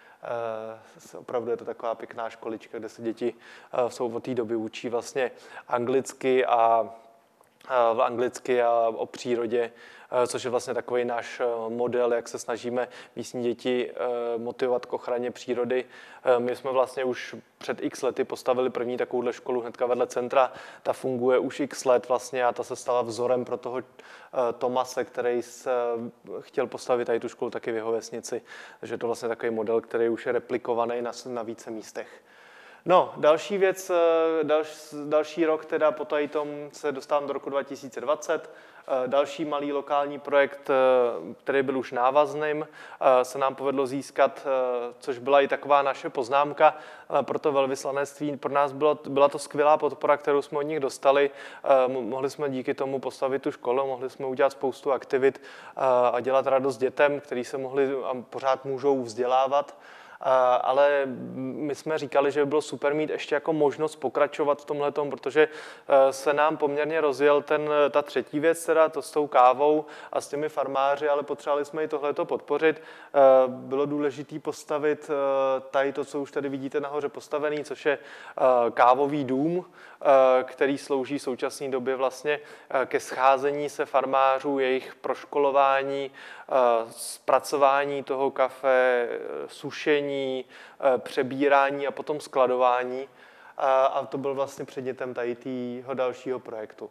uh, opravdu je to taková pěkná školička, kde se děti uh, jsou od té doby učí vlastně anglicky a uh, anglicky a o přírodě, uh, což je vlastně takový náš model, jak se snažíme místní děti uh, motivovat k ochraně přírody. Uh, my jsme vlastně už před x lety postavili první takovouhle školu hnedka vedle centra. Ta funguje už x let vlastně a ta se stala vzorem pro toho Tomase, který se chtěl postavit tady tu školu taky v jeho vesnici. Takže je to vlastně takový model, který už je replikovaný na, na více místech. No, další věc, další, další rok, teda po tady tom se dostávám do roku dva tisíce dvacet. Další malý lokální projekt, který byl už návazným, se nám povedlo získat, což byla i taková naše poznámka pro to velvyslanectví. Pro nás byla, byla to skvělá podpora, kterou jsme od nich dostali. Mohli jsme díky tomu postavit tu školu, mohli jsme udělat spoustu aktivit a dělat radost dětem, který se mohli a pořád můžou vzdělávat. Ale my jsme říkali, že by bylo super mít ještě jako možnost pokračovat v tomhletom, protože se nám poměrně rozjel ten, ta třetí věc, teda to s tou kávou a s těmi farmáři, ale potřebovali jsme i tohleto podpořit. Bylo důležité postavit tady to, co už tady vidíte nahoře postavený, což je kávový dům, který slouží v současné době vlastně ke scházení se farmářů, jejich proškolování, zpracování toho kafe, sušení, přebírání a potom skladování. A to byl vlastně předmětem tady tého dalšího projektu.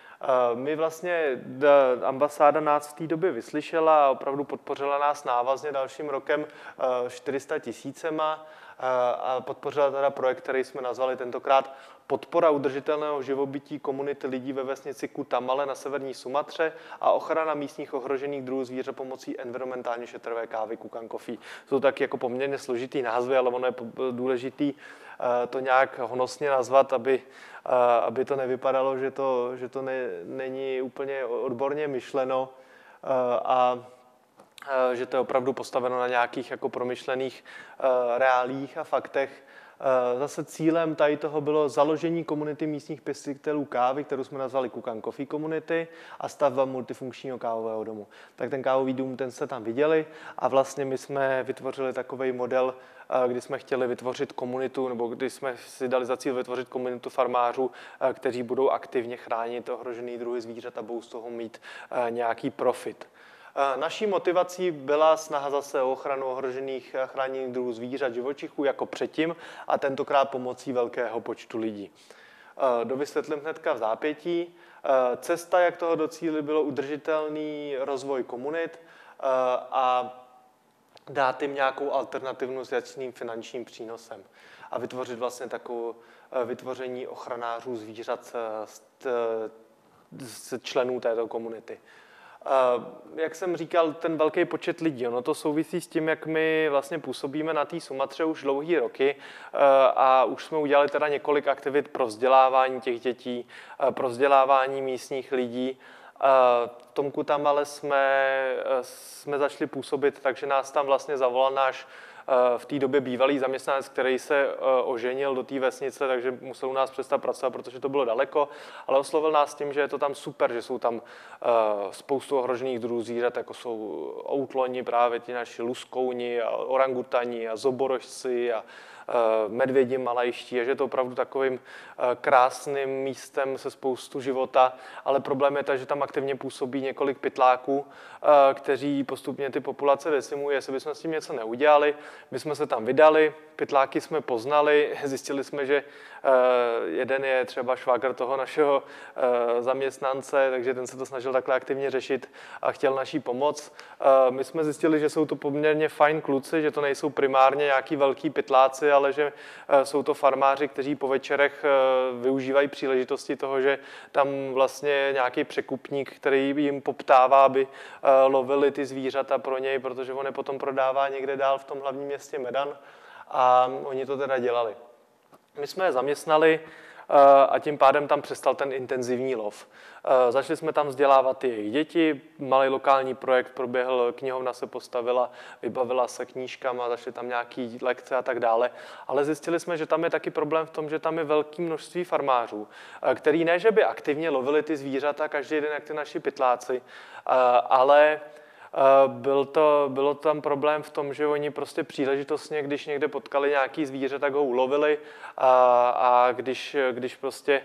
My vlastně, ambasáda nás v té době vyslyšela a opravdu podpořila nás návazně dalším rokem čtyři sta tisícema a podpořila teda projekt, který jsme nazvali tentokrát Podpora udržitelného živobytí komunity lidí ve vesnici Kuta Malé na severní Sumatře a ochrana místních ohrožených druhů zvířat pomocí environmentálně šetrné kávy Kukan Coffee. Jsou taky jako poměrně složitý názvy, ale ono je důležitý to nějak honosně nazvat, aby, aby to nevypadalo, že to, že to ne, není úplně odborně myšleno a že to je opravdu postaveno na nějakých jako promyšlených reálích a faktech. Zase cílem tady toho bylo založení komunity místních pěstitelů kávy, kterou jsme nazvali Kukan Coffee Community, a stavba multifunkčního kávového domu. Tak ten kávový dům, ten se tam viděli a vlastně my jsme vytvořili takový model, kdy jsme chtěli vytvořit komunitu, nebo kdy jsme si dali za cíl vytvořit komunitu farmářů, kteří budou aktivně chránit ohrožený druhy zvířat a budou z toho mít nějaký profit. Naší motivací byla snaha zase o ochranu ohrožených chráněných druhů zvířat, živočichů jako předtím a tentokrát pomocí velkého počtu lidí. Dovysvětlím hnedka v zápětí. Cesta, jak toho docílit, bylo udržitelný rozvoj komunit a dát jim nějakou alternativu s jasným finančním přínosem a vytvořit vlastně takovou vytvoření ochranářů zvířat z členů této komunity. Jak jsem říkal, ten velký počet lidí, ono to souvisí s tím, jak my vlastně působíme na té Sumatře už dlouhý roky a už jsme udělali teda několik aktivit pro vzdělávání těch dětí, pro vzdělávání místních lidí. V tom Kutamale jsme, jsme začali působit, takže nás tam vlastně zavolal náš v té době bývalý zaměstnanec, který se oženil do té vesnice, takže musel u nás přestat pracovat, protože to bylo daleko, ale oslovil nás tím, že je to tam super, že jsou tam spoustu ohrožených druhů zvířat, jako jsou outloni, právě ti naši luskouni a orangutani a zoborožci a medvědi malajští, a že je to opravdu takovým krásným místem se spoustu života, ale problém je to, že tam aktivně působí několik pytláků, kteří postupně ty populace decimují, jestli bychom s tím něco neudělali. My jsme se tam vydali, pytláky jsme poznali, zjistili jsme, že jeden je třeba švagr toho našeho zaměstnance, takže ten se to snažil takhle aktivně řešit a chtěl naší pomoc. My jsme zjistili, že jsou to poměrně fajn kluci, že to nejsou primárně nějaký velký pytláci, ale že jsou to farmáři, kteří po večerech využívají příležitosti toho, že tam vlastně nějaký překupník, který jim poptává, aby lovili ty zvířata pro něj, protože on je potom prodává někde dál v tom hlavním městě Medan, a oni to teda dělali. My jsme je zaměstnali a tím pádem tam přestal ten intenzivní lov. Začali jsme tam vzdělávat i jejich děti, malý lokální projekt proběhl, knihovna se postavila, vybavila se knížkama, začaly tam nějaké lekce a tak dále, ale zjistili jsme, že tam je taky problém v tom, že tam je velké množství farmářů, který ne, že by aktivně lovili ty zvířata každý den, jak ty naši pytláci, ale Byl to, bylo tam problém v tom, že oni prostě příležitostně, když někde potkali nějaký zvíře, tak ho ulovili a, a když, když prostě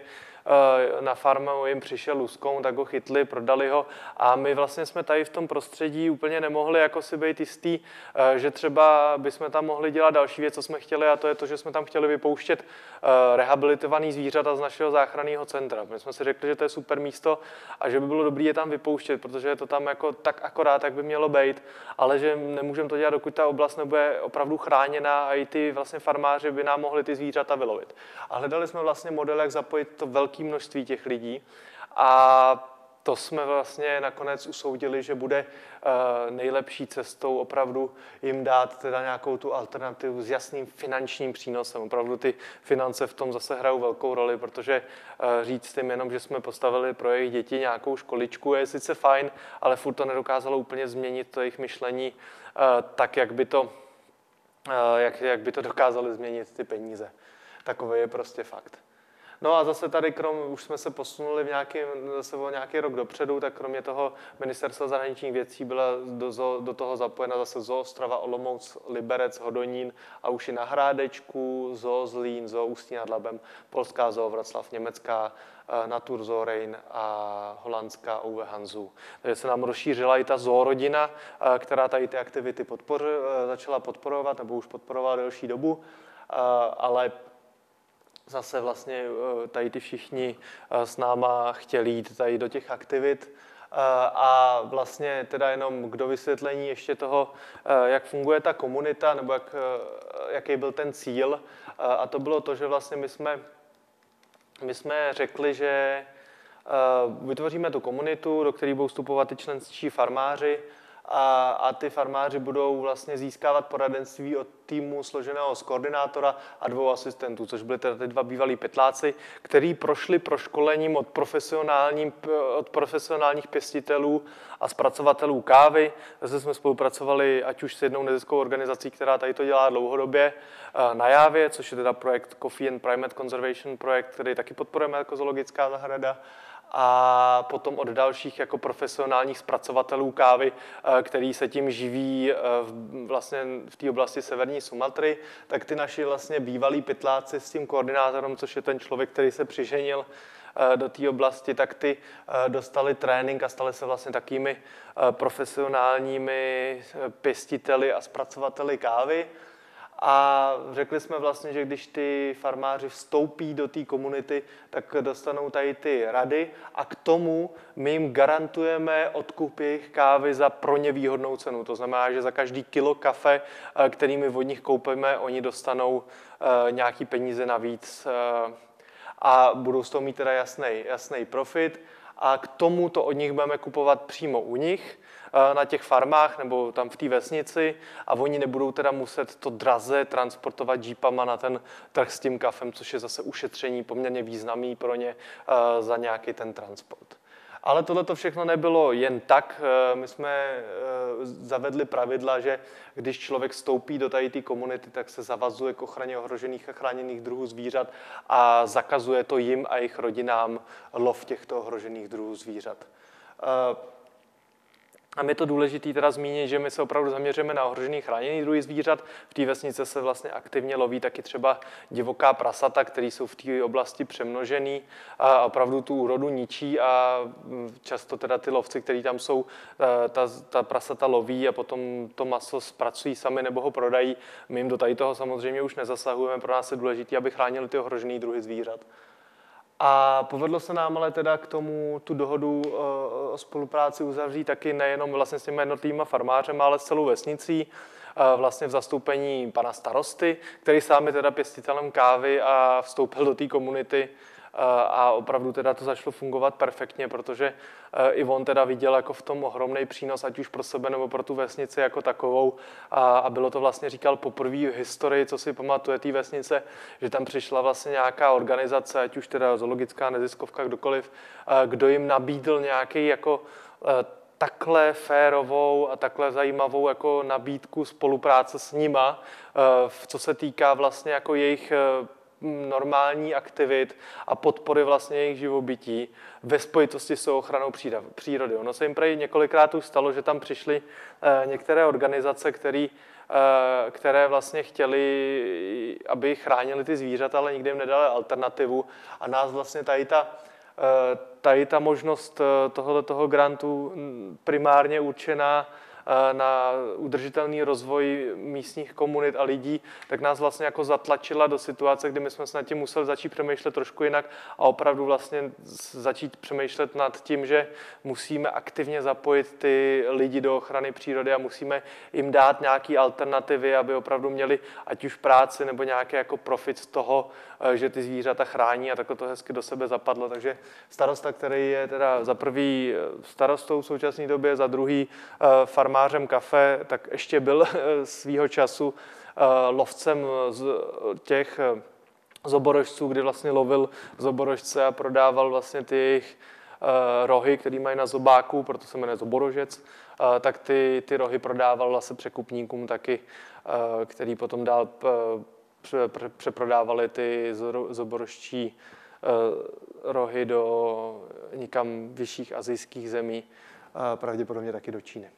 na farmu jim přišel luskoun, tak ho chytli, prodali ho a my vlastně jsme tady v tom prostředí úplně nemohli jako si být jistý, že třeba bychom tam mohli dělat další věc, co jsme chtěli, a to je to, že jsme tam chtěli vypouštět rehabilitovaný zvířata z našeho záchranného centra. My jsme si řekli, že to je super místo a že by bylo dobré je tam vypouštět, protože je to tam jako tak akorát, jak by mělo být, ale že nemůžeme to dělat, dokud ta oblast nebude opravdu chráněná a i ty vlastně farmáři by nám mohli ty zvířata vylovit. A hledali jsme vlastně model, jak zapojit to velké množství těch lidí, a to jsme vlastně nakonec usoudili, že bude nejlepší cestou opravdu jim dát teda nějakou tu alternativu s jasným finančním přínosem. Opravdu ty finance v tom zase hrajou velkou roli, protože říct jim jenom, že jsme postavili pro jejich děti nějakou školičku, je sice fajn, ale furt to nedokázalo úplně změnit to jejich myšlení tak, jak by to, jak, jak by to dokázali změnit ty peníze. Takový je prostě fakt. No a zase tady, krom, už jsme se posunuli v nějaký, zase o nějaký rok dopředu, tak kromě toho Ministerstva zahraničních věcí byla do, do toho zapojena zase Zoo Ostrava, Olomouc, Liberec, Hodonín a už i na Hrádečku, Zoo Zlín, Zoo Ústí nad Labem, Polská Zoo Vraclav, Německá Natur Zoo Rhein a holandská Uwe Hanzu. Takže se nám rozšířila i ta zoorodina, která tady ty aktivity podpor, začala podporovat, nebo už podporovala delší dobu, ale zase vlastně tady ty všichni s náma chtěli jít tady do těch aktivit a vlastně teda jenom k dovysvětlení ještě toho, jak funguje ta komunita, nebo jak, jaký byl ten cíl. A to bylo to, že vlastně my jsme, my jsme řekli, že vytvoříme tu komunitu, do které budou vstupovat i členští farmáři, a, a ty farmáři budou vlastně získávat poradenství od týmu složeného z koordinátora a dvou asistentů, což byly teda ty dva bývalí pytláci, kteří prošli proškolením od, profesionálním, od profesionálních pěstitelů a zpracovatelů kávy. Zase jsme spolupracovali ať už s jednou neziskovou organizací, která tady to dělá dlouhodobě, na Jávě, což je teda projekt Coffee and Primate Conservation projekt, který taky podporujeme jako zoologická zahrada, a potom od dalších jako profesionálních zpracovatelů kávy, který se tím živí vlastně v té oblasti severní Sumatry, tak ty naši vlastně bývalí pytláci s tím koordinátorem, což je ten člověk, který se přiženil do té oblasti, tak ty dostali trénink a stali se vlastně takými profesionálními pěstiteli a zpracovateli kávy. A řekli jsme vlastně, že když ty farmáři vstoupí do té komunity, tak dostanou tady ty rady a k tomu my jim garantujeme odkup jejich kávy za pro ně výhodnou cenu. To znamená, že za každý kilo kafe, který my od nich koupíme, oni dostanou nějaký peníze navíc a budou z toho mít teda jasný, jasný profit. A k tomu to od nich budeme kupovat přímo u nich, na těch farmách nebo tam v té vesnici a oni nebudou teda muset to draze transportovat jeepama na ten trh s tím kafem, což je zase ušetření poměrně významný pro ně za nějaký ten transport. Ale tohle to všechno nebylo jen tak. My jsme zavedli pravidla, že když člověk vstoupí do tady té komunity, tak se zavazuje k ochraně ohrožených a chráněných druhů zvířat a zakazuje to jim a jejich rodinám lov těchto ohrožených druhů zvířat. A je to důležité teda zmínit, že my se opravdu zaměřujeme na ohrožený chráněný druhy zvířat. V té vesnici se vlastně aktivně loví taky třeba divoká prasata, které jsou v té oblasti přemnožený a opravdu tu úrodu ničí a často teda ty lovci, kteří tam jsou, ta, ta prasata loví a potom to maso zpracují sami nebo ho prodají. My jim do tady toho samozřejmě už nezasahujeme, pro nás je důležité, aby chránili ty ohrožený druhy zvířat. A povedlo se nám ale teda k tomu tu dohodu o spolupráci uzavřít taky nejenom vlastně s těmi jednotlivými farmářemi, ale s celou vesnicí, vlastně v zastoupení pana starosty, který sám je teda pěstitelem kávy a vstoupil do té komunity a opravdu teda to začalo fungovat perfektně, protože i on teda viděl jako v tom ohromný přínos, ať už pro sebe nebo pro tu vesnici jako takovou. A bylo to vlastně, říkal, poprvé v historii, co si pamatuje té vesnice, že tam přišla vlastně nějaká organizace, ať už teda zoologická neziskovka, kdokoliv, kdo jim nabídl nějaký jako takhle férovou a takhle zajímavou jako nabídku spolupráce s nima, co se týká vlastně jako jejich normální aktivit a podpory vlastně jejich živobytí ve spojitosti s ochranou přírody. Ono se jim prý několikrát už stalo, že tam přišly některé organizace, který, které vlastně chtěly, aby chránili ty zvířata, ale nikdy jim nedali alternativu. A nás vlastně tady ta, tady ta možnost tohoto grantu primárně určená na udržitelný rozvoj místních komunit a lidí, tak nás vlastně jako zatlačila do situace, kdy my jsme se nad tím museli začít přemýšlet trošku jinak a opravdu vlastně začít přemýšlet nad tím, že musíme aktivně zapojit ty lidi do ochrany přírody a musíme jim dát nějaké alternativy, aby opravdu měli ať už práci nebo nějaký jako profit z toho, že ty zvířata chrání a takhle to hezky do sebe zapadlo. Takže starosta, který je teda za prvý starostou v současné době, za druhý farmářem kafe, tak ještě byl svýho času lovcem z těch zoborožců, kdy vlastně lovil zoborožce a prodával vlastně ty jejich rohy, které mají na zobáku, proto se jmenuje zoborožec, tak ty, ty rohy prodával vlastně překupníkům taky, který potom dál přeprodávali ty zoborožčí rohy do někam vyšších asijských zemí, pravděpodobně taky do Číny.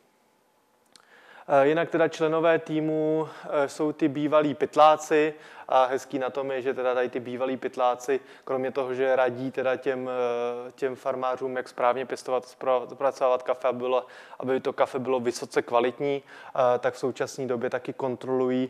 Jinak teda členové týmu jsou ty bývalí pytláci a hezký na tom je, že teda tady ty bývalí pytláci, kromě toho, že radí teda těm, těm farmářům, jak správně pěstovat, zpracovat kafe, aby, bylo, aby to kafe bylo vysoce kvalitní, tak v současné době taky kontrolují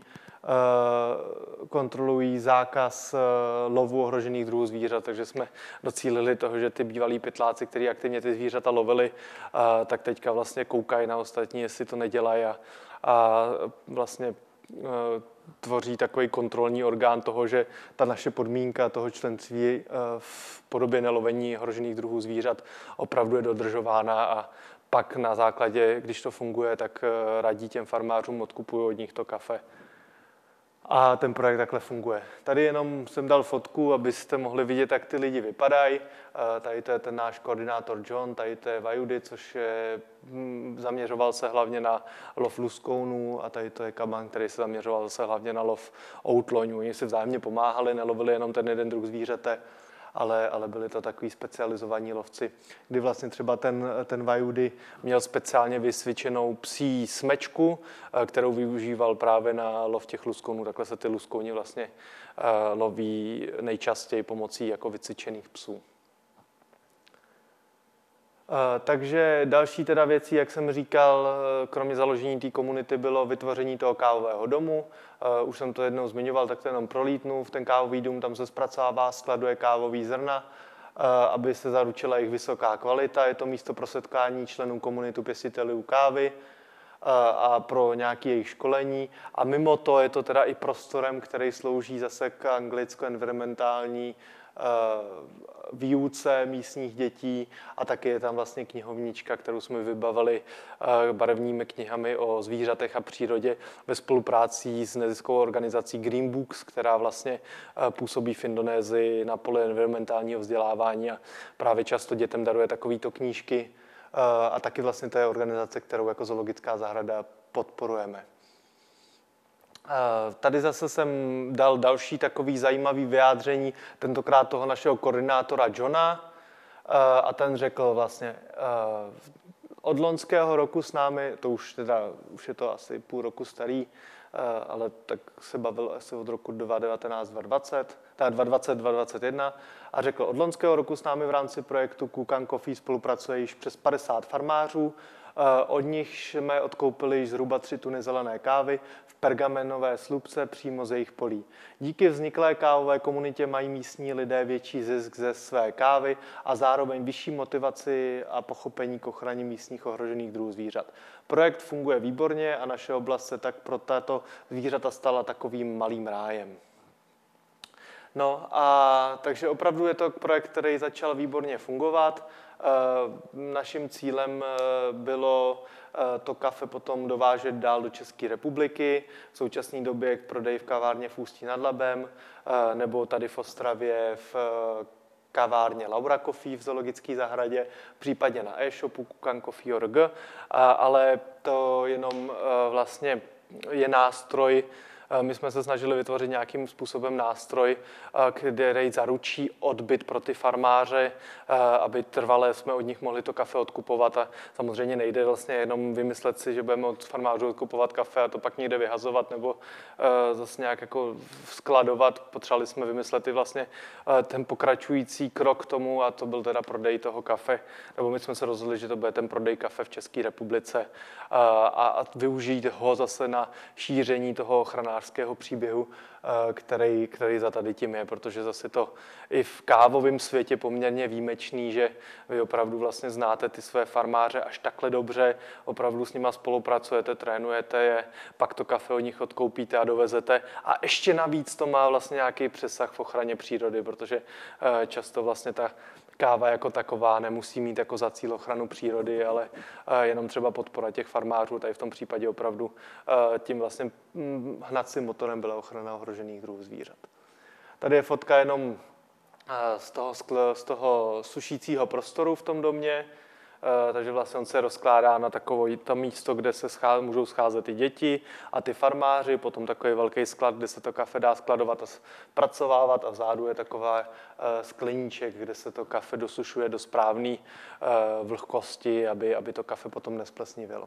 kontrolují zákaz lovu ohrožených druhů zvířat, takže jsme docílili toho, že ty bývalí pytláci, kteří aktivně ty zvířata lovili, tak teďka vlastně koukají na ostatní, jestli to nedělají a, a vlastně tvoří takový kontrolní orgán toho, že ta naše podmínka toho členství v podobě nelovení ohrožených druhů zvířat opravdu je dodržována a pak na základě, když to funguje, tak radí těm farmářům, odkupují od nich to kafe. A ten projekt takhle funguje. Tady jenom jsem dal fotku, abyste mohli vidět, jak ty lidi vypadají. Tady to je ten náš koordinátor John, tady to je Vajudy, což je, zaměřoval se hlavně na lov luskounů, a tady to je Kaban, který se zaměřoval se hlavně na lov outloňů. Oni si vzájemně pomáhali, nelovili jenom ten jeden druh zvířete, ale, ale byli to takový specializovaní lovci, kdy vlastně třeba ten, ten Vajudy měl speciálně vysvědčenou psí smečku, kterou využíval právě na lov těch luskounů. Takhle se ty luskouni vlastně uh, loví nejčastěji pomocí jako vycvičených psů. Takže další teda věcí, jak jsem říkal, kromě založení té komunity bylo vytvoření toho kávového domu. Už jsem to jednou zmiňoval, tak to jenom prolítnu. V ten kávový dům tam se zpracovává, skladuje kávový zrna, aby se zaručila jejich vysoká kvalita. Je to místo pro setkání členů komunitu pěstitelů kávy a pro nějaké jejich školení. A mimo to je to teda i prostorem, který slouží zase k anglicko-environmentální výuce místních dětí, a taky je tam vlastně knihovnička, kterou jsme vybavili barevnými knihami o zvířatech a přírodě ve spolupráci s neziskovou organizací Green Books, která vlastně působí v Indonésii na poli environmentálního vzdělávání a právě často dětem daruje takovýto knížky, a taky vlastně to je organizace, kterou jako zoologická zahrada podporujeme. Tady zase jsem dal další takový zajímavý vyjádření, tentokrát toho našeho koordinátora Johna, a ten řekl vlastně, od loňského roku s námi, to už teda, už je to asi půl roku starý, ale tak se bavil asi od roku dva tisíce devatenáct dva tisíce dvacet, teda dva tisíce dvacet dva tisíce dvacet jedna, a řekl, od loňského roku s námi v rámci projektu Kukan Coffee spolupracuje již přes padesát farmářů. Od nich jsme odkoupili již zhruba tři tuny zelené kávy v pergamenové slupce přímo z jejich polí. Díky vzniklé kávové komunitě mají místní lidé větší zisk ze své kávy a zároveň vyšší motivaci a pochopení k ochraně místních ohrožených druhů zvířat. Projekt funguje výborně a naše oblast se tak pro tato zvířata stala takovým malým rájem. No a takže opravdu je to projekt, který začal výborně fungovat. Naším cílem bylo to kafe potom dovážet dál do České republiky, v současné době k prodeji v kavárně v Ústí nad Labem, nebo tady v Ostravě v kavárně Laura Coffee v zoologické zahradě, případně na e-shopu kukan coffee tečka org, ale to jenom vlastně je nástroj. My jsme se snažili vytvořit nějakým způsobem nástroj, který zaručí odbyt pro ty farmáře, aby trvale jsme od nich mohli to kafe odkupovat. A samozřejmě nejde vlastně jenom vymyslet si, že budeme od farmářů odkupovat kafe a to pak někde vyhazovat nebo zase nějak jako skladovat. Potřebovali jsme vymyslet i vlastně ten pokračující krok k tomu, a to byl teda prodej toho kafe. Nebo my jsme se rozhodli, že to bude ten prodej kafe v České republice a, a využít ho zase na šíření toho ochranářského příběhu, který, který za tady tím je, protože zase to i v kávovém světě poměrně výjimečný, že vy opravdu vlastně znáte ty své farmáře až takhle dobře, opravdu s nima spolupracujete, trénujete je, pak to kafe od nich odkoupíte a dovezete a ještě navíc to má vlastně nějaký přesah v ochraně přírody, protože často vlastně ta káva jako taková nemusí mít jako za cíl ochranu přírody, ale jenom třeba podpora těch farmářů. Tady v tom případě opravdu tím vlastně hnacím motorem byla ochrana ohrožených druhů zvířat. Tady je fotka jenom z toho, z toho sušícího prostoru v tom domě, takže vlastně on se rozkládá na takové to místo, kde se schá, můžou scházet i děti a ty farmáři, potom takový velký sklad, kde se to kafe dá skladovat a zpracovávat a vzadu je taková skleníček, kde se to kafe dosušuje do správné vlhkosti, aby, aby to kafe potom nesplesnivělo.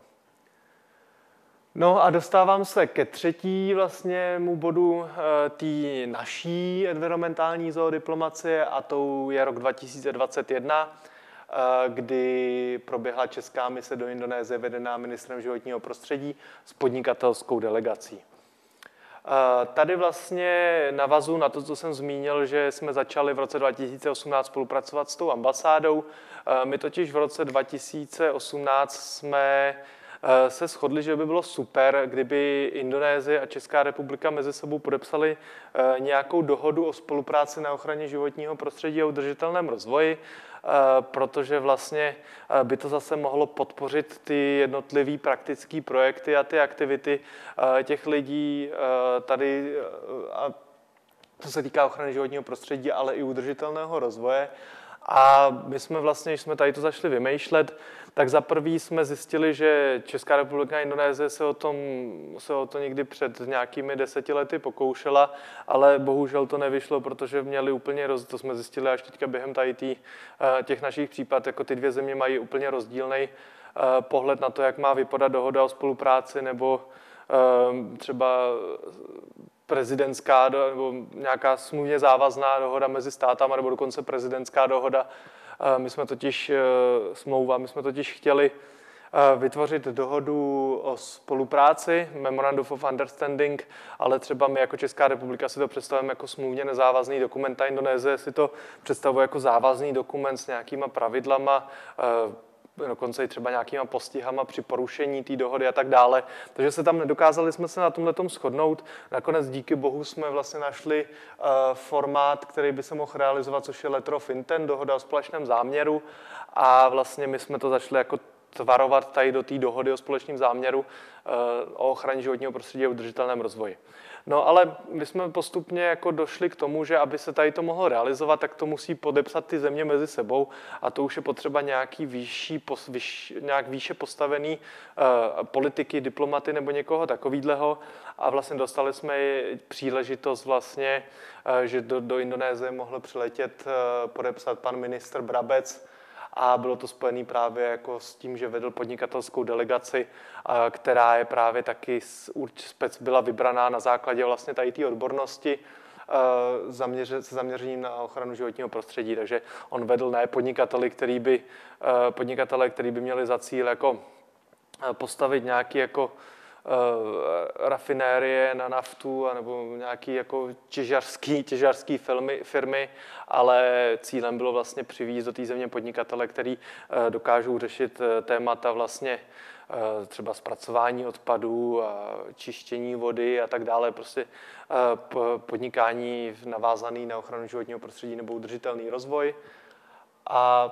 No a dostávám se ke třetí vlastněmu bodu té naší environmentální zoodiplomacie a tou je rok dva tisíce dvacet jedna, kdy proběhla česká mise do Indonésie vedená ministrem životního prostředí s podnikatelskou delegací. Tady vlastně navazuji na to, co jsem zmínil, že jsme začali v roce dva tisíce osmnáct spolupracovat s tou ambasádou. My totiž v roce dva tisíce osmnáct jsme se shodli, že by bylo super, kdyby Indonésie a Česká republika mezi sebou podepsali nějakou dohodu o spolupráci na ochraně životního prostředí a udržitelném rozvoji. protože vlastně by to zase mohlo podpořit ty jednotlivé praktické projekty a ty aktivity těch lidí tady, a co se týká ochrany životního prostředí, ale i udržitelného rozvoje. A my jsme vlastně, když jsme tady to začali vymýšlet, tak za prvý jsme zjistili, že Česká republika a Indonésie se o, tom, se o to někdy před nějakými deseti lety pokoušela, ale bohužel to nevyšlo, protože měli úplně roz... to jsme zjistili až teďka během tady tý, těch našich případů, jako ty dvě země mají úplně rozdílný pohled na to, jak má vypadat dohoda o spolupráci nebo třeba prezidentská nebo nějaká smluvně závazná dohoda mezi státama nebo dokonce prezidentská dohoda. My jsme totiž smlouva, my jsme totiž chtěli vytvořit dohodu o spolupráci, Memorandum of Understanding, ale třeba my jako Česká republika si to představujeme jako smluvně nezávazný dokument, a Indonésie si to představuje jako závazný dokument s nějakýma pravidlama, dokonce i třeba nějakýma postihama při porušení té dohody a tak dále. Takže se tam nedokázali jsme se na tomhletom shodnout. Nakonec díky bohu jsme vlastně našli uh, formát, který by se mohl realizovat, což je Letter of Intent, dohoda o společném záměru. A vlastně my jsme to začali jako tvarovat tady do té dohody o společném záměru uh, o ochraně životního prostředí a udržitelném rozvoji. No ale my jsme postupně jako došli k tomu, že aby se tady to mohlo realizovat, tak to musí podepsat ty země mezi sebou a to už je potřeba nějaký výšší, výš, nějak výše postavený uh, politiky, diplomaty nebo někoho takovýhleho a vlastně dostali jsme příležitost vlastně, uh, že do, do Indonésie mohl přiletět, uh, podepsat pan ministr Brabec. A bylo to spojené právě jako s tím, že vedl podnikatelskou delegaci, která je právě taky byla vybraná na základě vlastně tady té odbornosti se zaměřením na ochranu životního prostředí. Takže on vedl ne podnikateli, který by, podnikatele, který by měli za cíl jako postavit nějaký jako rafinérie na naftu nebo nějaký jako těžařský, těžařský firmy, firmy, ale cílem bylo vlastně přivést do té země podnikatele, který dokážou řešit témata vlastně třeba zpracování odpadů, čištění vody a tak dále, prostě podnikání navázané na ochranu životního prostředí nebo udržitelný rozvoj. A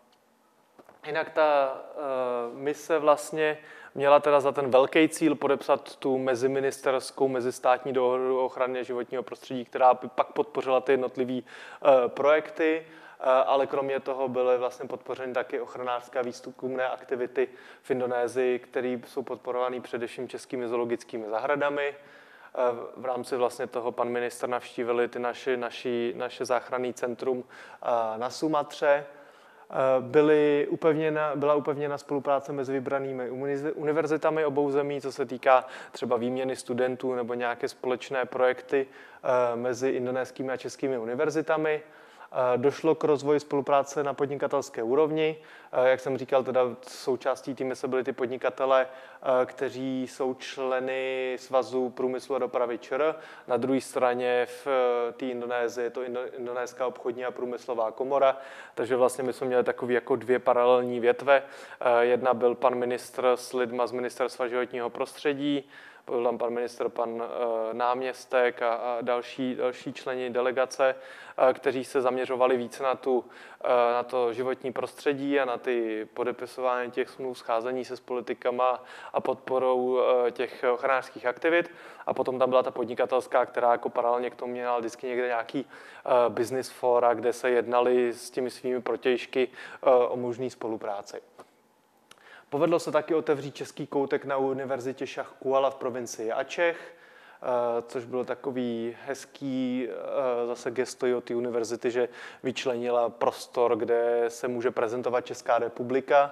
jinak ta mise vlastně měla teda za ten velký cíl podepsat tu meziministerskou, mezistátní dohodu o ochraně životního prostředí, která by pak podpořila ty jednotlivé projekty, ale kromě toho byly vlastně podpořeny taky ochranářské a výzkumné aktivity v Indonésii, které jsou podporovány především českými zoologickými zahradami. V rámci vlastně toho pan ministr navštívili ty naši, naši, naše záchranné centrum na Sumatře. Byly upevněna, byla upevněna spolupráce mezi vybranými univerzitami obou zemí, co se týká třeba výměny studentů nebo nějaké společné projekty mezi indonéskými a českými univerzitami. Došlo k rozvoji spolupráce na podnikatelské úrovni. Jak jsem říkal, teda součástí týmu se byli ty podnikatelé, kteří jsou členy Svazu průmyslu a dopravy ČR. Na druhé straně v té Indonésii je to Indonéská obchodní a průmyslová komora, takže vlastně my jsme měli takové jako dvě paralelní větve. Jedna byl pan ministr s lidma z Ministerstva životního prostředí, byl tam pan ministr, pan náměstek a, a další, další členi delegace, kteří se zaměřovali více na, tu, na to životní prostředí a na ty podepisování těch smluv, scházení se s politikama a podporou těch ochranářských aktivit. A potom tam byla ta podnikatelská, která jako paralelně k tomu měla vždycky někde nějaký business fora, kde se jednali s těmi svými protějšky o možné spolupráci. Povedlo se taky otevřít český koutek na univerzitě Shah Kuala v provincii Aceh, což bylo takový hezký zase gesto od té univerzity, že vyčlenila prostor, kde se může prezentovat Česká republika.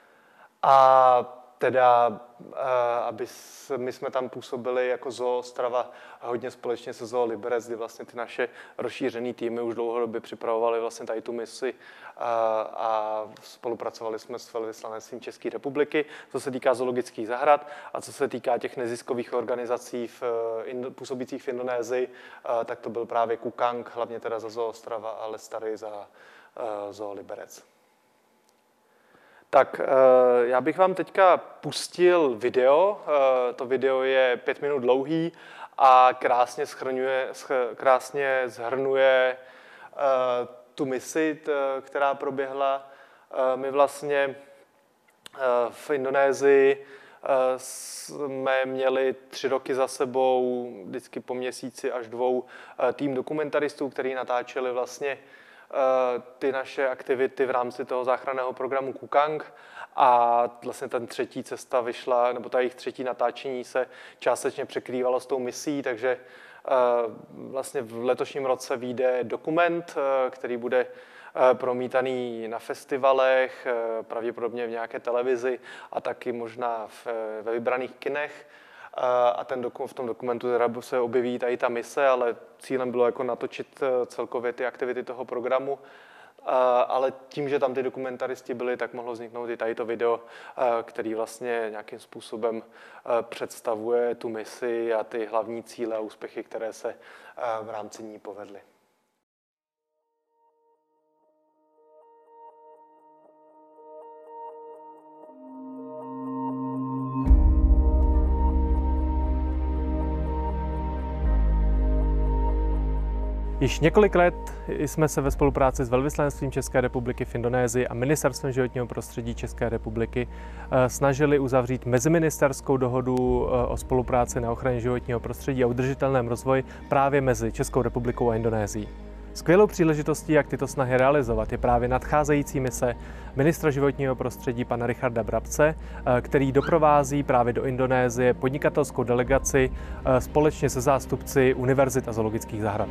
A teda, aby my jsme tam působili jako Zoo Ostrava hodně společně se Zoo Liberec, kdy vlastně ty naše rozšířené týmy už dlouhodobě připravovali vlastně tady tu misi a, a spolupracovali jsme s velvyslanectvím České republiky, co se týká zoologických zahrad a co se týká těch neziskových organizací v, působících v Indonésii, tak to byl právě Kukang, hlavně teda za Zoo Ostrava a Lestari za Zoo Liberec. Tak já bych vám teďka pustil video, to video je pět minut dlouhý a krásně, schrnuje, krásně zhrnuje tu misi, která proběhla. My vlastně v Indonésii jsme měli tři roky za sebou, vždycky po měsíci až dvou, tým dokumentaristů, který natáčeli vlastně ty naše aktivity v rámci toho záchranného programu Kukang. A vlastně ten třetí cesta vyšla, nebo ta jejich třetí natáčení se částečně překrývalo s tou misí, takže vlastně v letošním roce vyjde dokument, který bude promítaný na festivalech, pravděpodobně v nějaké televizi a taky možná v, ve vybraných kinech. A ten doku, v tom dokumentu teda se objeví tady ta mise, ale cílem bylo jako natočit celkově ty aktivity toho programu. Ale tím, že tam ty dokumentaristi byli, tak mohlo vzniknout i tady to video, který vlastně nějakým způsobem představuje tu misi a ty hlavní cíle a úspěchy, které se v rámci ní povedly. Již několik let jsme se ve spolupráci s Velvyslanectvím České republiky v Indonésii a Ministerstvem životního prostředí České republiky snažili uzavřít meziministerskou dohodu o spolupráci na ochraně životního prostředí a udržitelném rozvoji právě mezi Českou republikou a Indonésií. Skvělou příležitostí, jak tyto snahy realizovat, je právě nadcházející mise ministra životního prostředí pana Richarda Brabce, který doprovází právě do Indonésie podnikatelskou delegaci společně se zástupci univerzit a zoologických zahrad.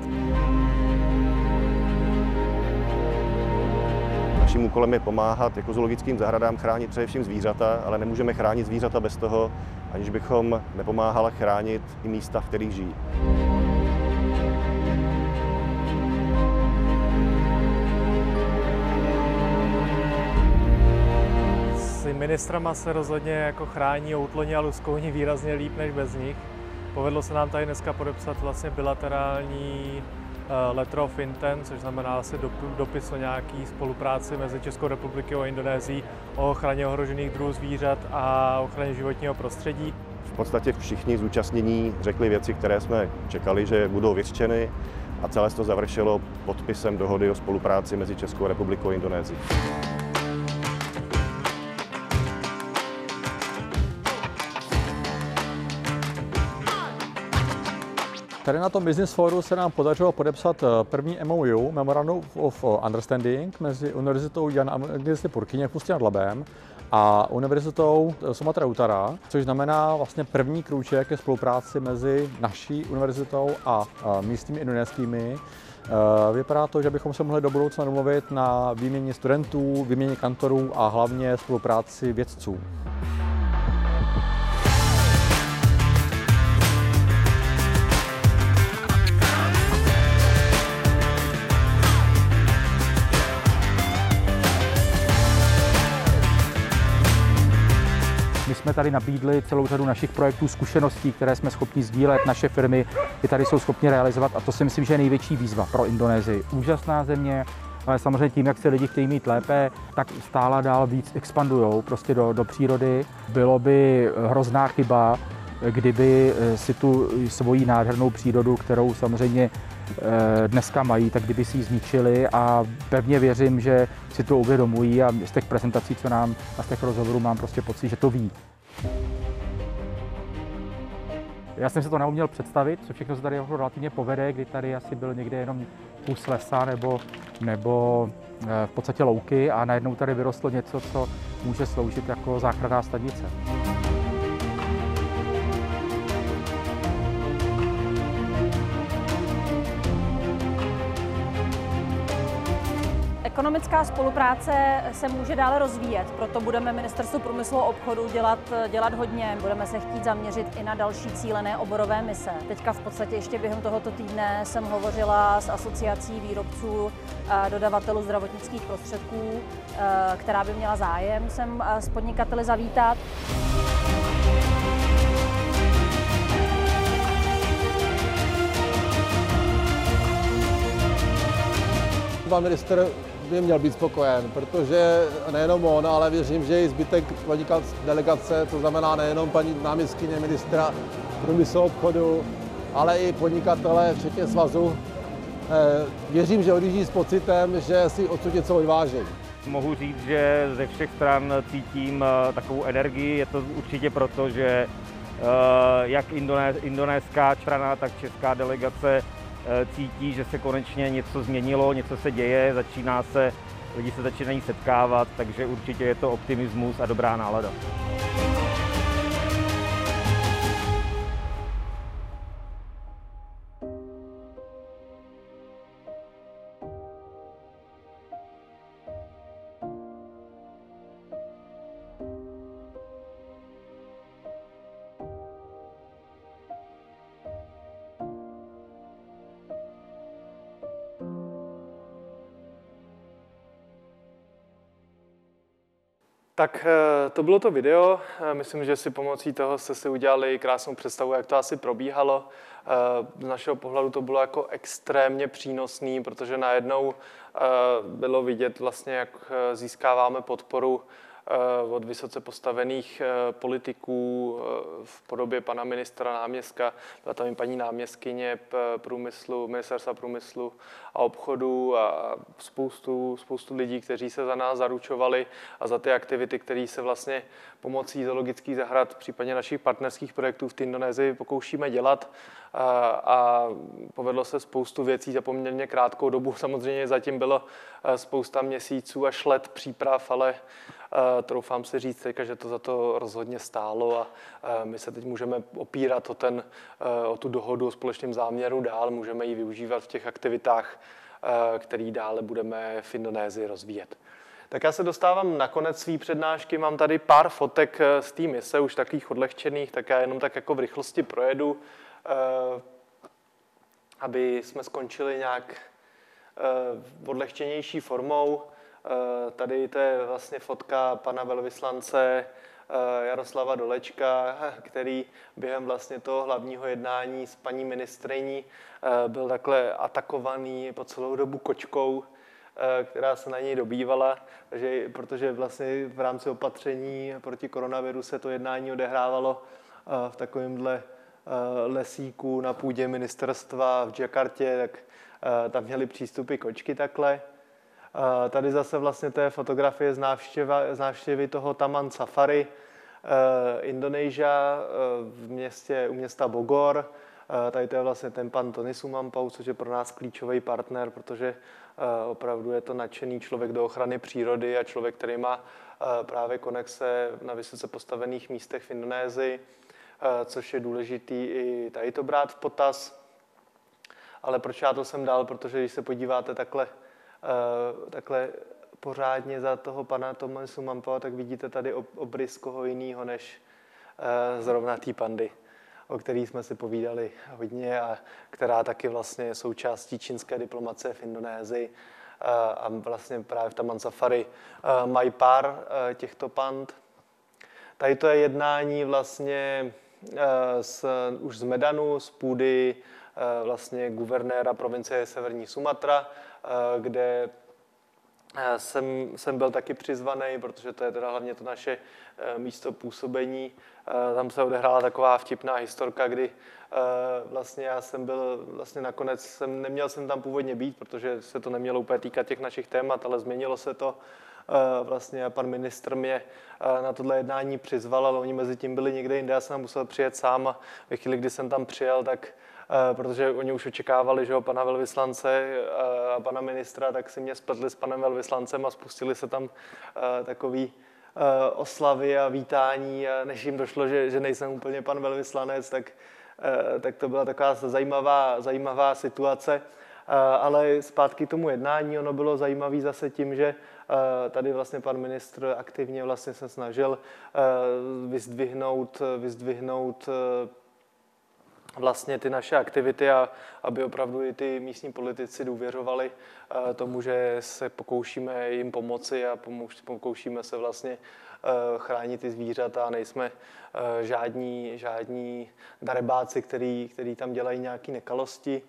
Naším úkolem je pomáhat jako zoologickým zahradám chránit především zvířata, ale nemůžeme chránit zvířata bez toho, aniž bychom nepomáhali chránit i místa, v kterých žijí. S ministrama se rozhodně jako chrání outloni a luskouni výrazně líp než bez nich. Povedlo se nám tady dneska podepsat vlastně bilaterální letter of intent, což znamená asi dopis o nějaký spolupráci mezi Českou republikou a Indonésií o ochraně ohrožených druhů zvířat a ochraně životního prostředí. V podstatě všichni zúčastnění řekli věci, které jsme čekali, že budou vyřčeny, a celé to završilo podpisem dohody o spolupráci mezi Českou republikou a Indonésií. Tady na tom Business Foru se nám podařilo podepsat první M O U, Memorandum of Understanding, mezi Univerzitou Jan Amagistry Purkyně v Ústí nad Labem a Univerzitou Sumatra Utara, což znamená vlastně první krůček ke spolupráci mezi naší univerzitou a místními indonéskými. Vypadá to, že bychom se mohli do budoucna domluvit na výměně studentů, výměně kantorů a hlavně spolupráci vědců. My jsme tady nabídli celou řadu našich projektů, zkušeností, které jsme schopni sdílet, naše firmy i tady jsou schopni realizovat a to si myslím, že je největší výzva pro Indonésii. Úžasná země, ale samozřejmě tím, jak se lidi chtějí mít lépe, tak stále dál víc expandujou prostě do, do přírody. Bylo by hrozná chyba, kdyby si tu svoji nádhernou přírodu, kterou samozřejmě dneska mají, tak kdyby si ji zničili a pevně věřím, že si to uvědomují a z těch prezentací, co nám a z těch rozhovorů mám prostě pocit, že to ví. Já jsem si to neuměl představit, co všechno se tady relativně povede, kdy tady asi byl někde jenom kus lesa nebo, nebo v podstatě louky a najednou tady vyrostlo něco, co může sloužit jako záchranná stanice. Ekonomická spolupráce se může dále rozvíjet, proto budeme Ministerstvu průmyslu a obchodu dělat, dělat hodně. Budeme se chtít zaměřit i na další cílené oborové mise. Teďka v podstatě ještě během tohoto týdne jsem hovořila s asociací výrobců a dodavatelů zdravotnických prostředků, která by měla zájem sem s podnikateli zavítat. Pan ministr by měl být spokojen, protože nejenom on, ale věřím, že i zbytek delegace, to znamená nejenom paní náměstkyně ministra průmyslu a obchodu, ale i podnikatele, včetně svazu, Věřím, že odjíždí s pocitem, že si odsud něco odvážejí. Mohu říct, že ze všech stran cítím takovou energii. Je to určitě proto, že jak indonéská strana, tak česká delegace cítí, že se konečně něco změnilo, něco se děje, začíná se, lidi se začínají setkávat, takže určitě je to optimismus a dobrá nálada. Tak to bylo to video. Myslím, že si pomocí toho jste si udělali krásnou představu, jak to asi probíhalo. Z našeho pohledu to bylo jako extrémně přínosný, protože najednou bylo vidět vlastně, jak získáváme podporu od vysoce postavených politiků v podobě pana ministra náměstka, byla tam i paní náměstkyně průmyslu, ministerstva průmyslu a obchodu a spoustu, spoustu lidí, kteří se za nás zaručovali a za ty aktivity, které se vlastně pomocí zoologických zahrad, případně našich partnerských projektů v Indonésii pokoušíme dělat. A, a povedlo se spoustu věcí za poměrně krátkou dobu. Samozřejmě zatím bylo spousta měsíců až let příprav, ale Uh, troufám si říct teďka, že to za to rozhodně stálo a uh, my se teď můžeme opírat o, ten, uh, o tu dohodu o společném záměru dál, můžeme ji využívat v těch aktivitách, uh, které dále budeme v Indonésii rozvíjet. Tak já se dostávám na konec své přednášky, mám tady pár fotek z té mise, už takových odlehčených, tak já jenom tak jako v rychlosti projedu, uh, aby jsme skončili nějak uh, odlehčenější formou. Tady to je vlastně fotka pana velvyslance Jaroslava Dolečka, který během vlastně toho hlavního jednání s paní ministryní byl takhle atakovaný po celou dobu kočkou, která se na něj dobývala, takže, protože vlastně v rámci opatření proti koronaviru se to jednání odehrávalo v takovémhle lesíku na půdě ministerstva v Jakartě, tak tam měly přístupy kočky takhle. Tady zase vlastně to je fotografie z, návštěva, z návštěvy toho Taman Safari Indonésia v městě, u města Bogor. Tady to je vlastně ten pan Tony Sumampau, což je pro nás klíčový partner, protože opravdu je to nadšený člověk do ochrany přírody a člověk, který má právě konexe na vysoce postavených místech v Indonésii, což je důležitý i tady to brát v potaz. Ale proč já to jsem dal? Protože když se podíváte takhle Uh, takhle pořádně za toho pana Tony Sumampau, tak vidíte tady obrys koho jiného než uh, zrovna té pandy, o který jsme si povídali hodně a která taky vlastně je součástí čínské diplomacie v Indonésii. Uh, a vlastně právě v Taman Safari uh, mají pár uh, těchto pand. Tady to je jednání vlastně uh, z, už z Medanu, z půdy uh, vlastně guvernéra provincie Severní Sumatra, kde jsem, jsem byl taky přizvaný, protože to je teda hlavně to naše místo působení. Tam se odehrála taková vtipná historka, kdy vlastně já jsem byl, vlastně nakonec jsem, neměl jsem tam původně být, protože se to nemělo úplně týkat těch našich témat, ale změnilo se to. Vlastně pan ministr mě na tohle jednání přizval, ale oni mezi tím byli někde jinde, já jsem musel přijet sám a ve chvíli, kdy jsem tam přijel, tak protože oni už očekávali, že ho pana velvyslance a pana ministra, tak si mě spletli s panem velvyslancem a spustili se tam takový oslavy a vítání, a než jim došlo, že, že nejsem úplně pan velvyslanec, tak, tak to byla taková zajímavá, zajímavá situace. Ale zpátky tomu jednání, ono bylo zajímavé zase tím, že tady vlastně pan ministr aktivně vlastně se snažil vyzdvihnout, vyzdvihnout vlastně ty naše aktivity a aby opravdu i ty místní politici důvěřovali tomu, že se pokoušíme jim pomoci a pokoušíme se vlastně chránit ty zvířata a nejsme žádní, žádní darebáci, který, který tam dělají nějaké nekalosti.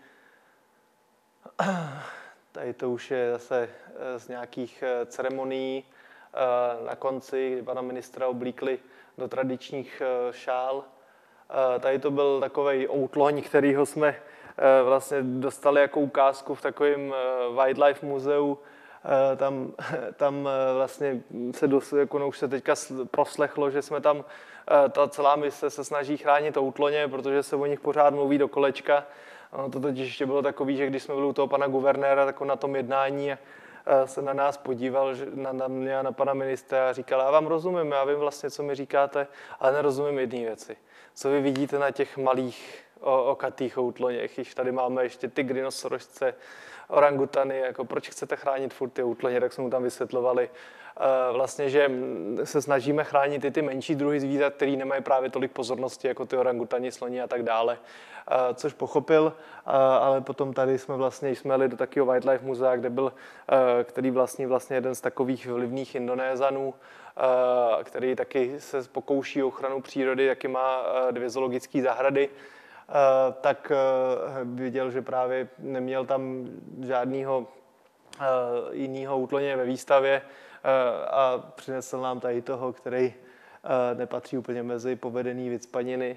Tady to už je zase z nějakých ceremonií na konci, kdy pana ministra oblíkli do tradičních šál. Tady to byl takovej outloň, kterýho jsme vlastně dostali jako ukázku v takovém Wildlife muzeu. Tam, tam vlastně se dos, jako no, už se teďka poslechlo, že jsme tam, ta celá mise se snaží chránit outloně, protože se o nich pořád mluví do kolečka. Ono to totiž ještě bylo takový, že když jsme byli u toho pana guvernéra, tak na tom jednání se na nás podíval, na, na mě a na pana ministra a říkal, já vám rozumím, já vím vlastně, co mi říkáte, ale nerozumím jedné věci. Co vy vidíte na těch malých okatých outloněch, již tady máme ještě tygry, nosorožce, orangutany, jako proč chcete chránit furt ty outloně, tak jsme mu tam vysvětlovali vlastně, že se snažíme chránit i ty menší druhy zvířat, který nemají právě tolik pozornosti, jako ty orangutani, sloni a tak dále, což pochopil, ale potom tady jsme vlastně, jsme jeli do takového Wildlife muzea, kde byl, který vlastní vlastně jeden z takových vlivných Indonézanů, který taky se pokouší o ochranu přírody, taky má dvě zoologické zahrady, tak viděl, že právě neměl tam žádného jiného outloně ve výstavě a přinesl nám tady toho, který nepatří úplně mezi povedený vycpaniny.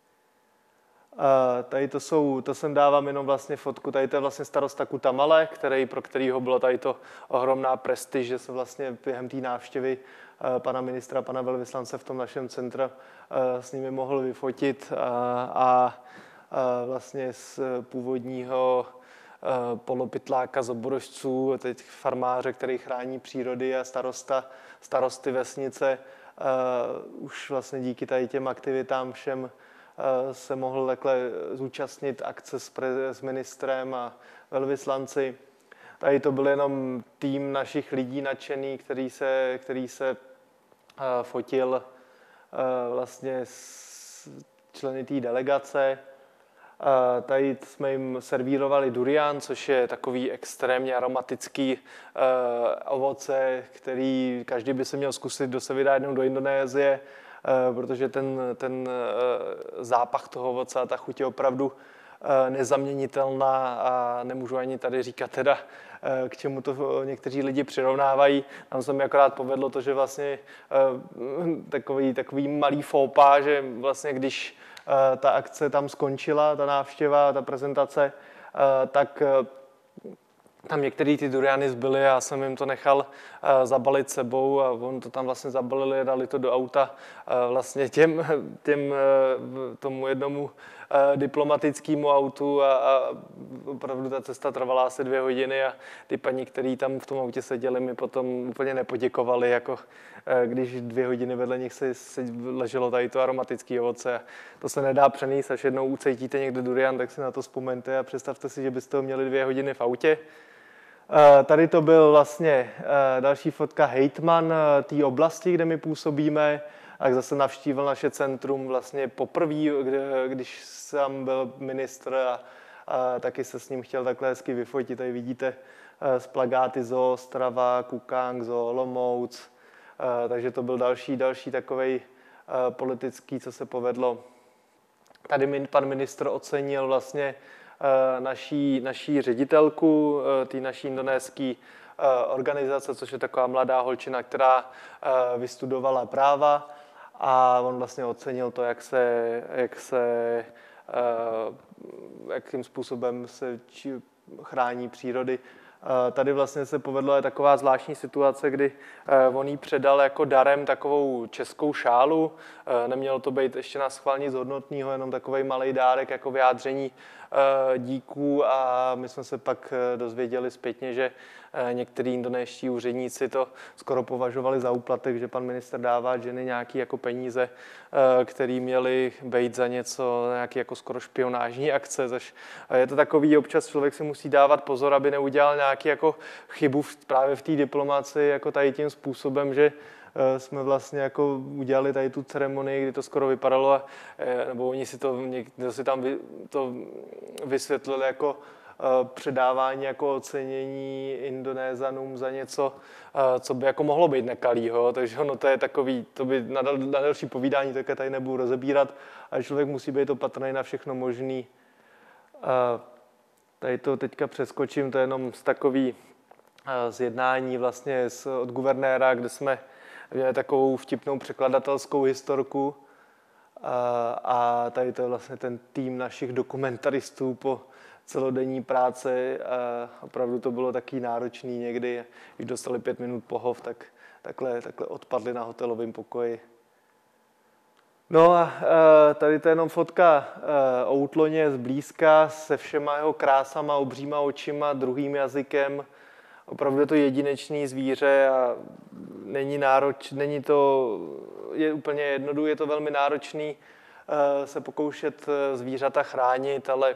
Tady to jsou, to sem dávám jenom vlastně fotku, tady to je vlastně starosta Kutamale, který, pro kterýho byla tady to ohromná prestiž, že se vlastně během té návštěvy pana ministra, pana velvyslance v tom našem centru s nimi mohl vyfotit a, a, a vlastně z původního polopytláka z oborožců, teď farmáře, který chrání přírody a starosta, starosty vesnice, uh, už vlastně díky tady těm aktivitám všem uh, se mohl takhle zúčastnit akce s, pre, s ministrem a velvyslanci. Tady to byl jenom tým našich lidí nadšený, který se, který se uh, fotil uh, vlastně s členy té delegace. Uh, tady jsme jim servírovali durian, což je takový extrémně aromatický uh, ovoce, který každý by se měl zkusit, kdo se vydá jednou do Indonésie, uh, protože ten, ten uh, zápach toho ovoce a ta chuť je opravdu uh, nezaměnitelná a nemůžu ani tady říkat teda, uh, k čemu to někteří lidi přirovnávají. Nám se mi akorát povedlo to, že vlastně uh, takový, takový malý fópa, že vlastně když ta akce tam skončila, ta návštěva, ta prezentace, tak tam některé ty duriany zbyly, já jsem jim to nechal zabalit sebou a on to tam vlastně zabalili a dali to do auta vlastně těm, těm tomu jednomu diplomatickému autu a, a opravdu ta cesta trvala asi dvě hodiny a ty paní, který tam v tom autě seděli, mi potom úplně nepoděkovali, jako když dvě hodiny vedle nich se, se leželo tady to aromatické ovoce. To se nedá přenést, až jednou ucítíte někde durian, tak si na to vzpomeňte a představte si, že byste ho měli dvě hodiny v autě. Tady to byl vlastně další fotka hejtman té oblasti, kde my působíme, a zase navštívil naše centrum vlastně poprvé, když sám byl ministr a, a taky se s ním chtěl takhle hezky vyfotit. Tady vidíte z plagáty Zoo Ostrava, Kukang, Zoo Olomouc, takže to byl další, další takovej politický, co se povedlo. Tady pan ministr ocenil vlastně naší, naší ředitelku, té naší indonéské organizace, což je taková mladá holčina, která vystudovala práva, a on vlastně ocenil to, jak se, jak se jakým způsobem se chrání přírody. Tady vlastně se povedla je taková zvláštní situace, kdy on jí předal jako darem takovou českou šálu. Nemělo to být ještě na schvál nic hodnotného, jenom takový malý dárek jako vyjádření díků, a my jsme se pak dozvěděli zpětně, že některý indonéští úředníci to skoro považovali za úplatek, že pan ministr dává ženy nějaké jako peníze, které měly být za něco, nějaké jako skoro špionážní akce. Což je to takový, občas člověk si musí dávat pozor, aby neudělal nějaký jako chybu právě v té diplomaci, jako tady tím způsobem, že jsme vlastně jako udělali tady tu ceremonii, kdy to skoro vypadalo, a, nebo oni si to, někdo si tam vy, to vysvětlili jako předávání jako ocenění Indonézanům za něco, co by jako mohlo být nekalýho, takže ono to je takový, to by na, dal, na další povídání také tady nebudu rozebírat, ale člověk musí být opatrný na všechno možný. Tady to teďka přeskočím, to je jenom z takový zjednání vlastně od guvernéra, kde jsme měli takovou vtipnou překladatelskou historku. A tady to je vlastně ten tým našich dokumentaristů po celodenní práce. Opravdu to bylo taky náročný někdy, když dostali pět minut pohov, tak takhle, takhle odpadli na hotelovém pokoji. No a tady to je jenom fotka outloně zblízka se všema jeho krásama, obříma očima, druhým jazykem. Opravdu je to jedinečný zvíře a není nároč, není to, je úplně jednoduché, je to velmi náročný se pokoušet zvířata chránit, ale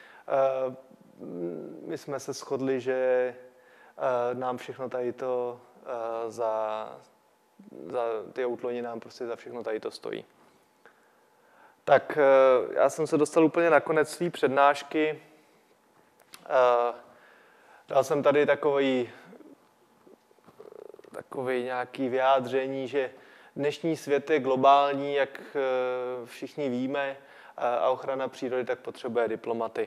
my jsme se shodli, že nám všechno tady to za, za ty outloni nám prostě za všechno tady to stojí. Tak já jsem se dostal úplně na konec své přednášky. Dal jsem tady takový, takový nějaký vyjádření, že dnešní svět je globální, jak všichni víme, a ochrana přírody tak potřebuje diplomaty.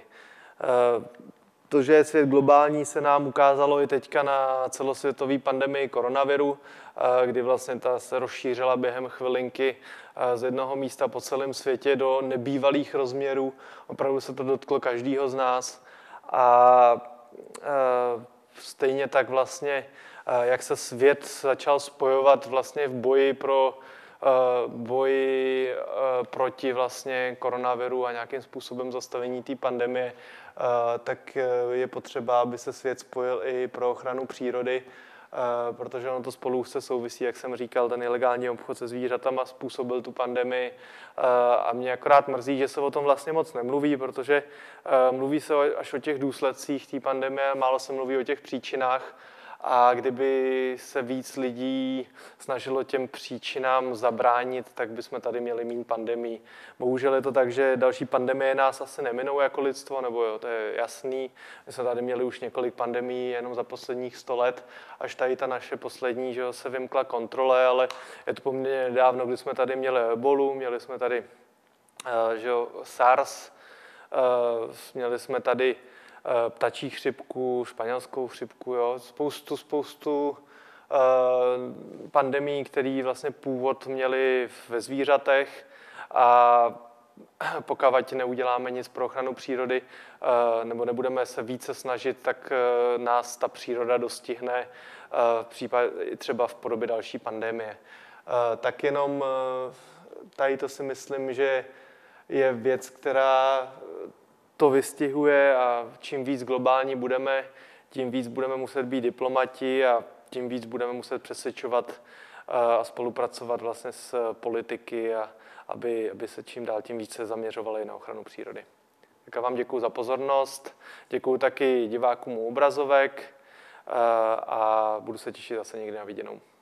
To, že je svět globální, se nám ukázalo i teďka na celosvětové pandemii koronaviru, kdy vlastně ta se rozšířila během chvilinky z jednoho místa po celém světě do nebývalých rozměrů. Opravdu se to dotklo každého z nás. A stejně tak vlastně, jak se svět začal spojovat vlastně v boji pro boji proti vlastně koronaviru a nějakým způsobem zastavení té pandemie, tak je potřeba, aby se svět spojil i pro ochranu přírody, protože ono to spolu se souvisí, jak jsem říkal, ten ilegální obchod se zvířatama způsobil tu pandemii a mě akorát mrzí, že se o tom vlastně moc nemluví, protože mluví se až o těch důsledcích té pandemie, málo se mluví o těch příčinách. A kdyby se víc lidí snažilo těm příčinám zabránit, tak bychom tady měli méně pandemii. Bohužel je to tak, že další pandemie nás asi neminou jako lidstvo, nebo jo, to je jasný. My jsme tady měli už několik pandemií jenom za posledních sto let, až tady ta naše poslední, že jo, se vymkla kontrole, ale je to poměrně nedávno, kdy jsme tady měli ebolu, měli jsme tady že jo, SARS, měli jsme tady ptačí chřipku, španělskou chřipku, jo, spoustu, spoustu uh, pandemií, které vlastně původ měly ve zvířatech a pokud neuděláme nic pro ochranu přírody uh, nebo nebudeme se více snažit, tak uh, nás ta příroda dostihne uh, v případě třeba v podobě další pandemie. Uh, tak jenom uh, tady to si myslím, že je věc, která to vystihuje a čím víc globální budeme, tím víc budeme muset být diplomati a tím víc budeme muset přesvědčovat a spolupracovat vlastně s politiky, a aby, aby se čím dál tím více zaměřovali na ochranu přírody. Tak já vám děkuji za pozornost, děkuji taky divákům u obrazovek a budu se těšit zase někdy na viděnou.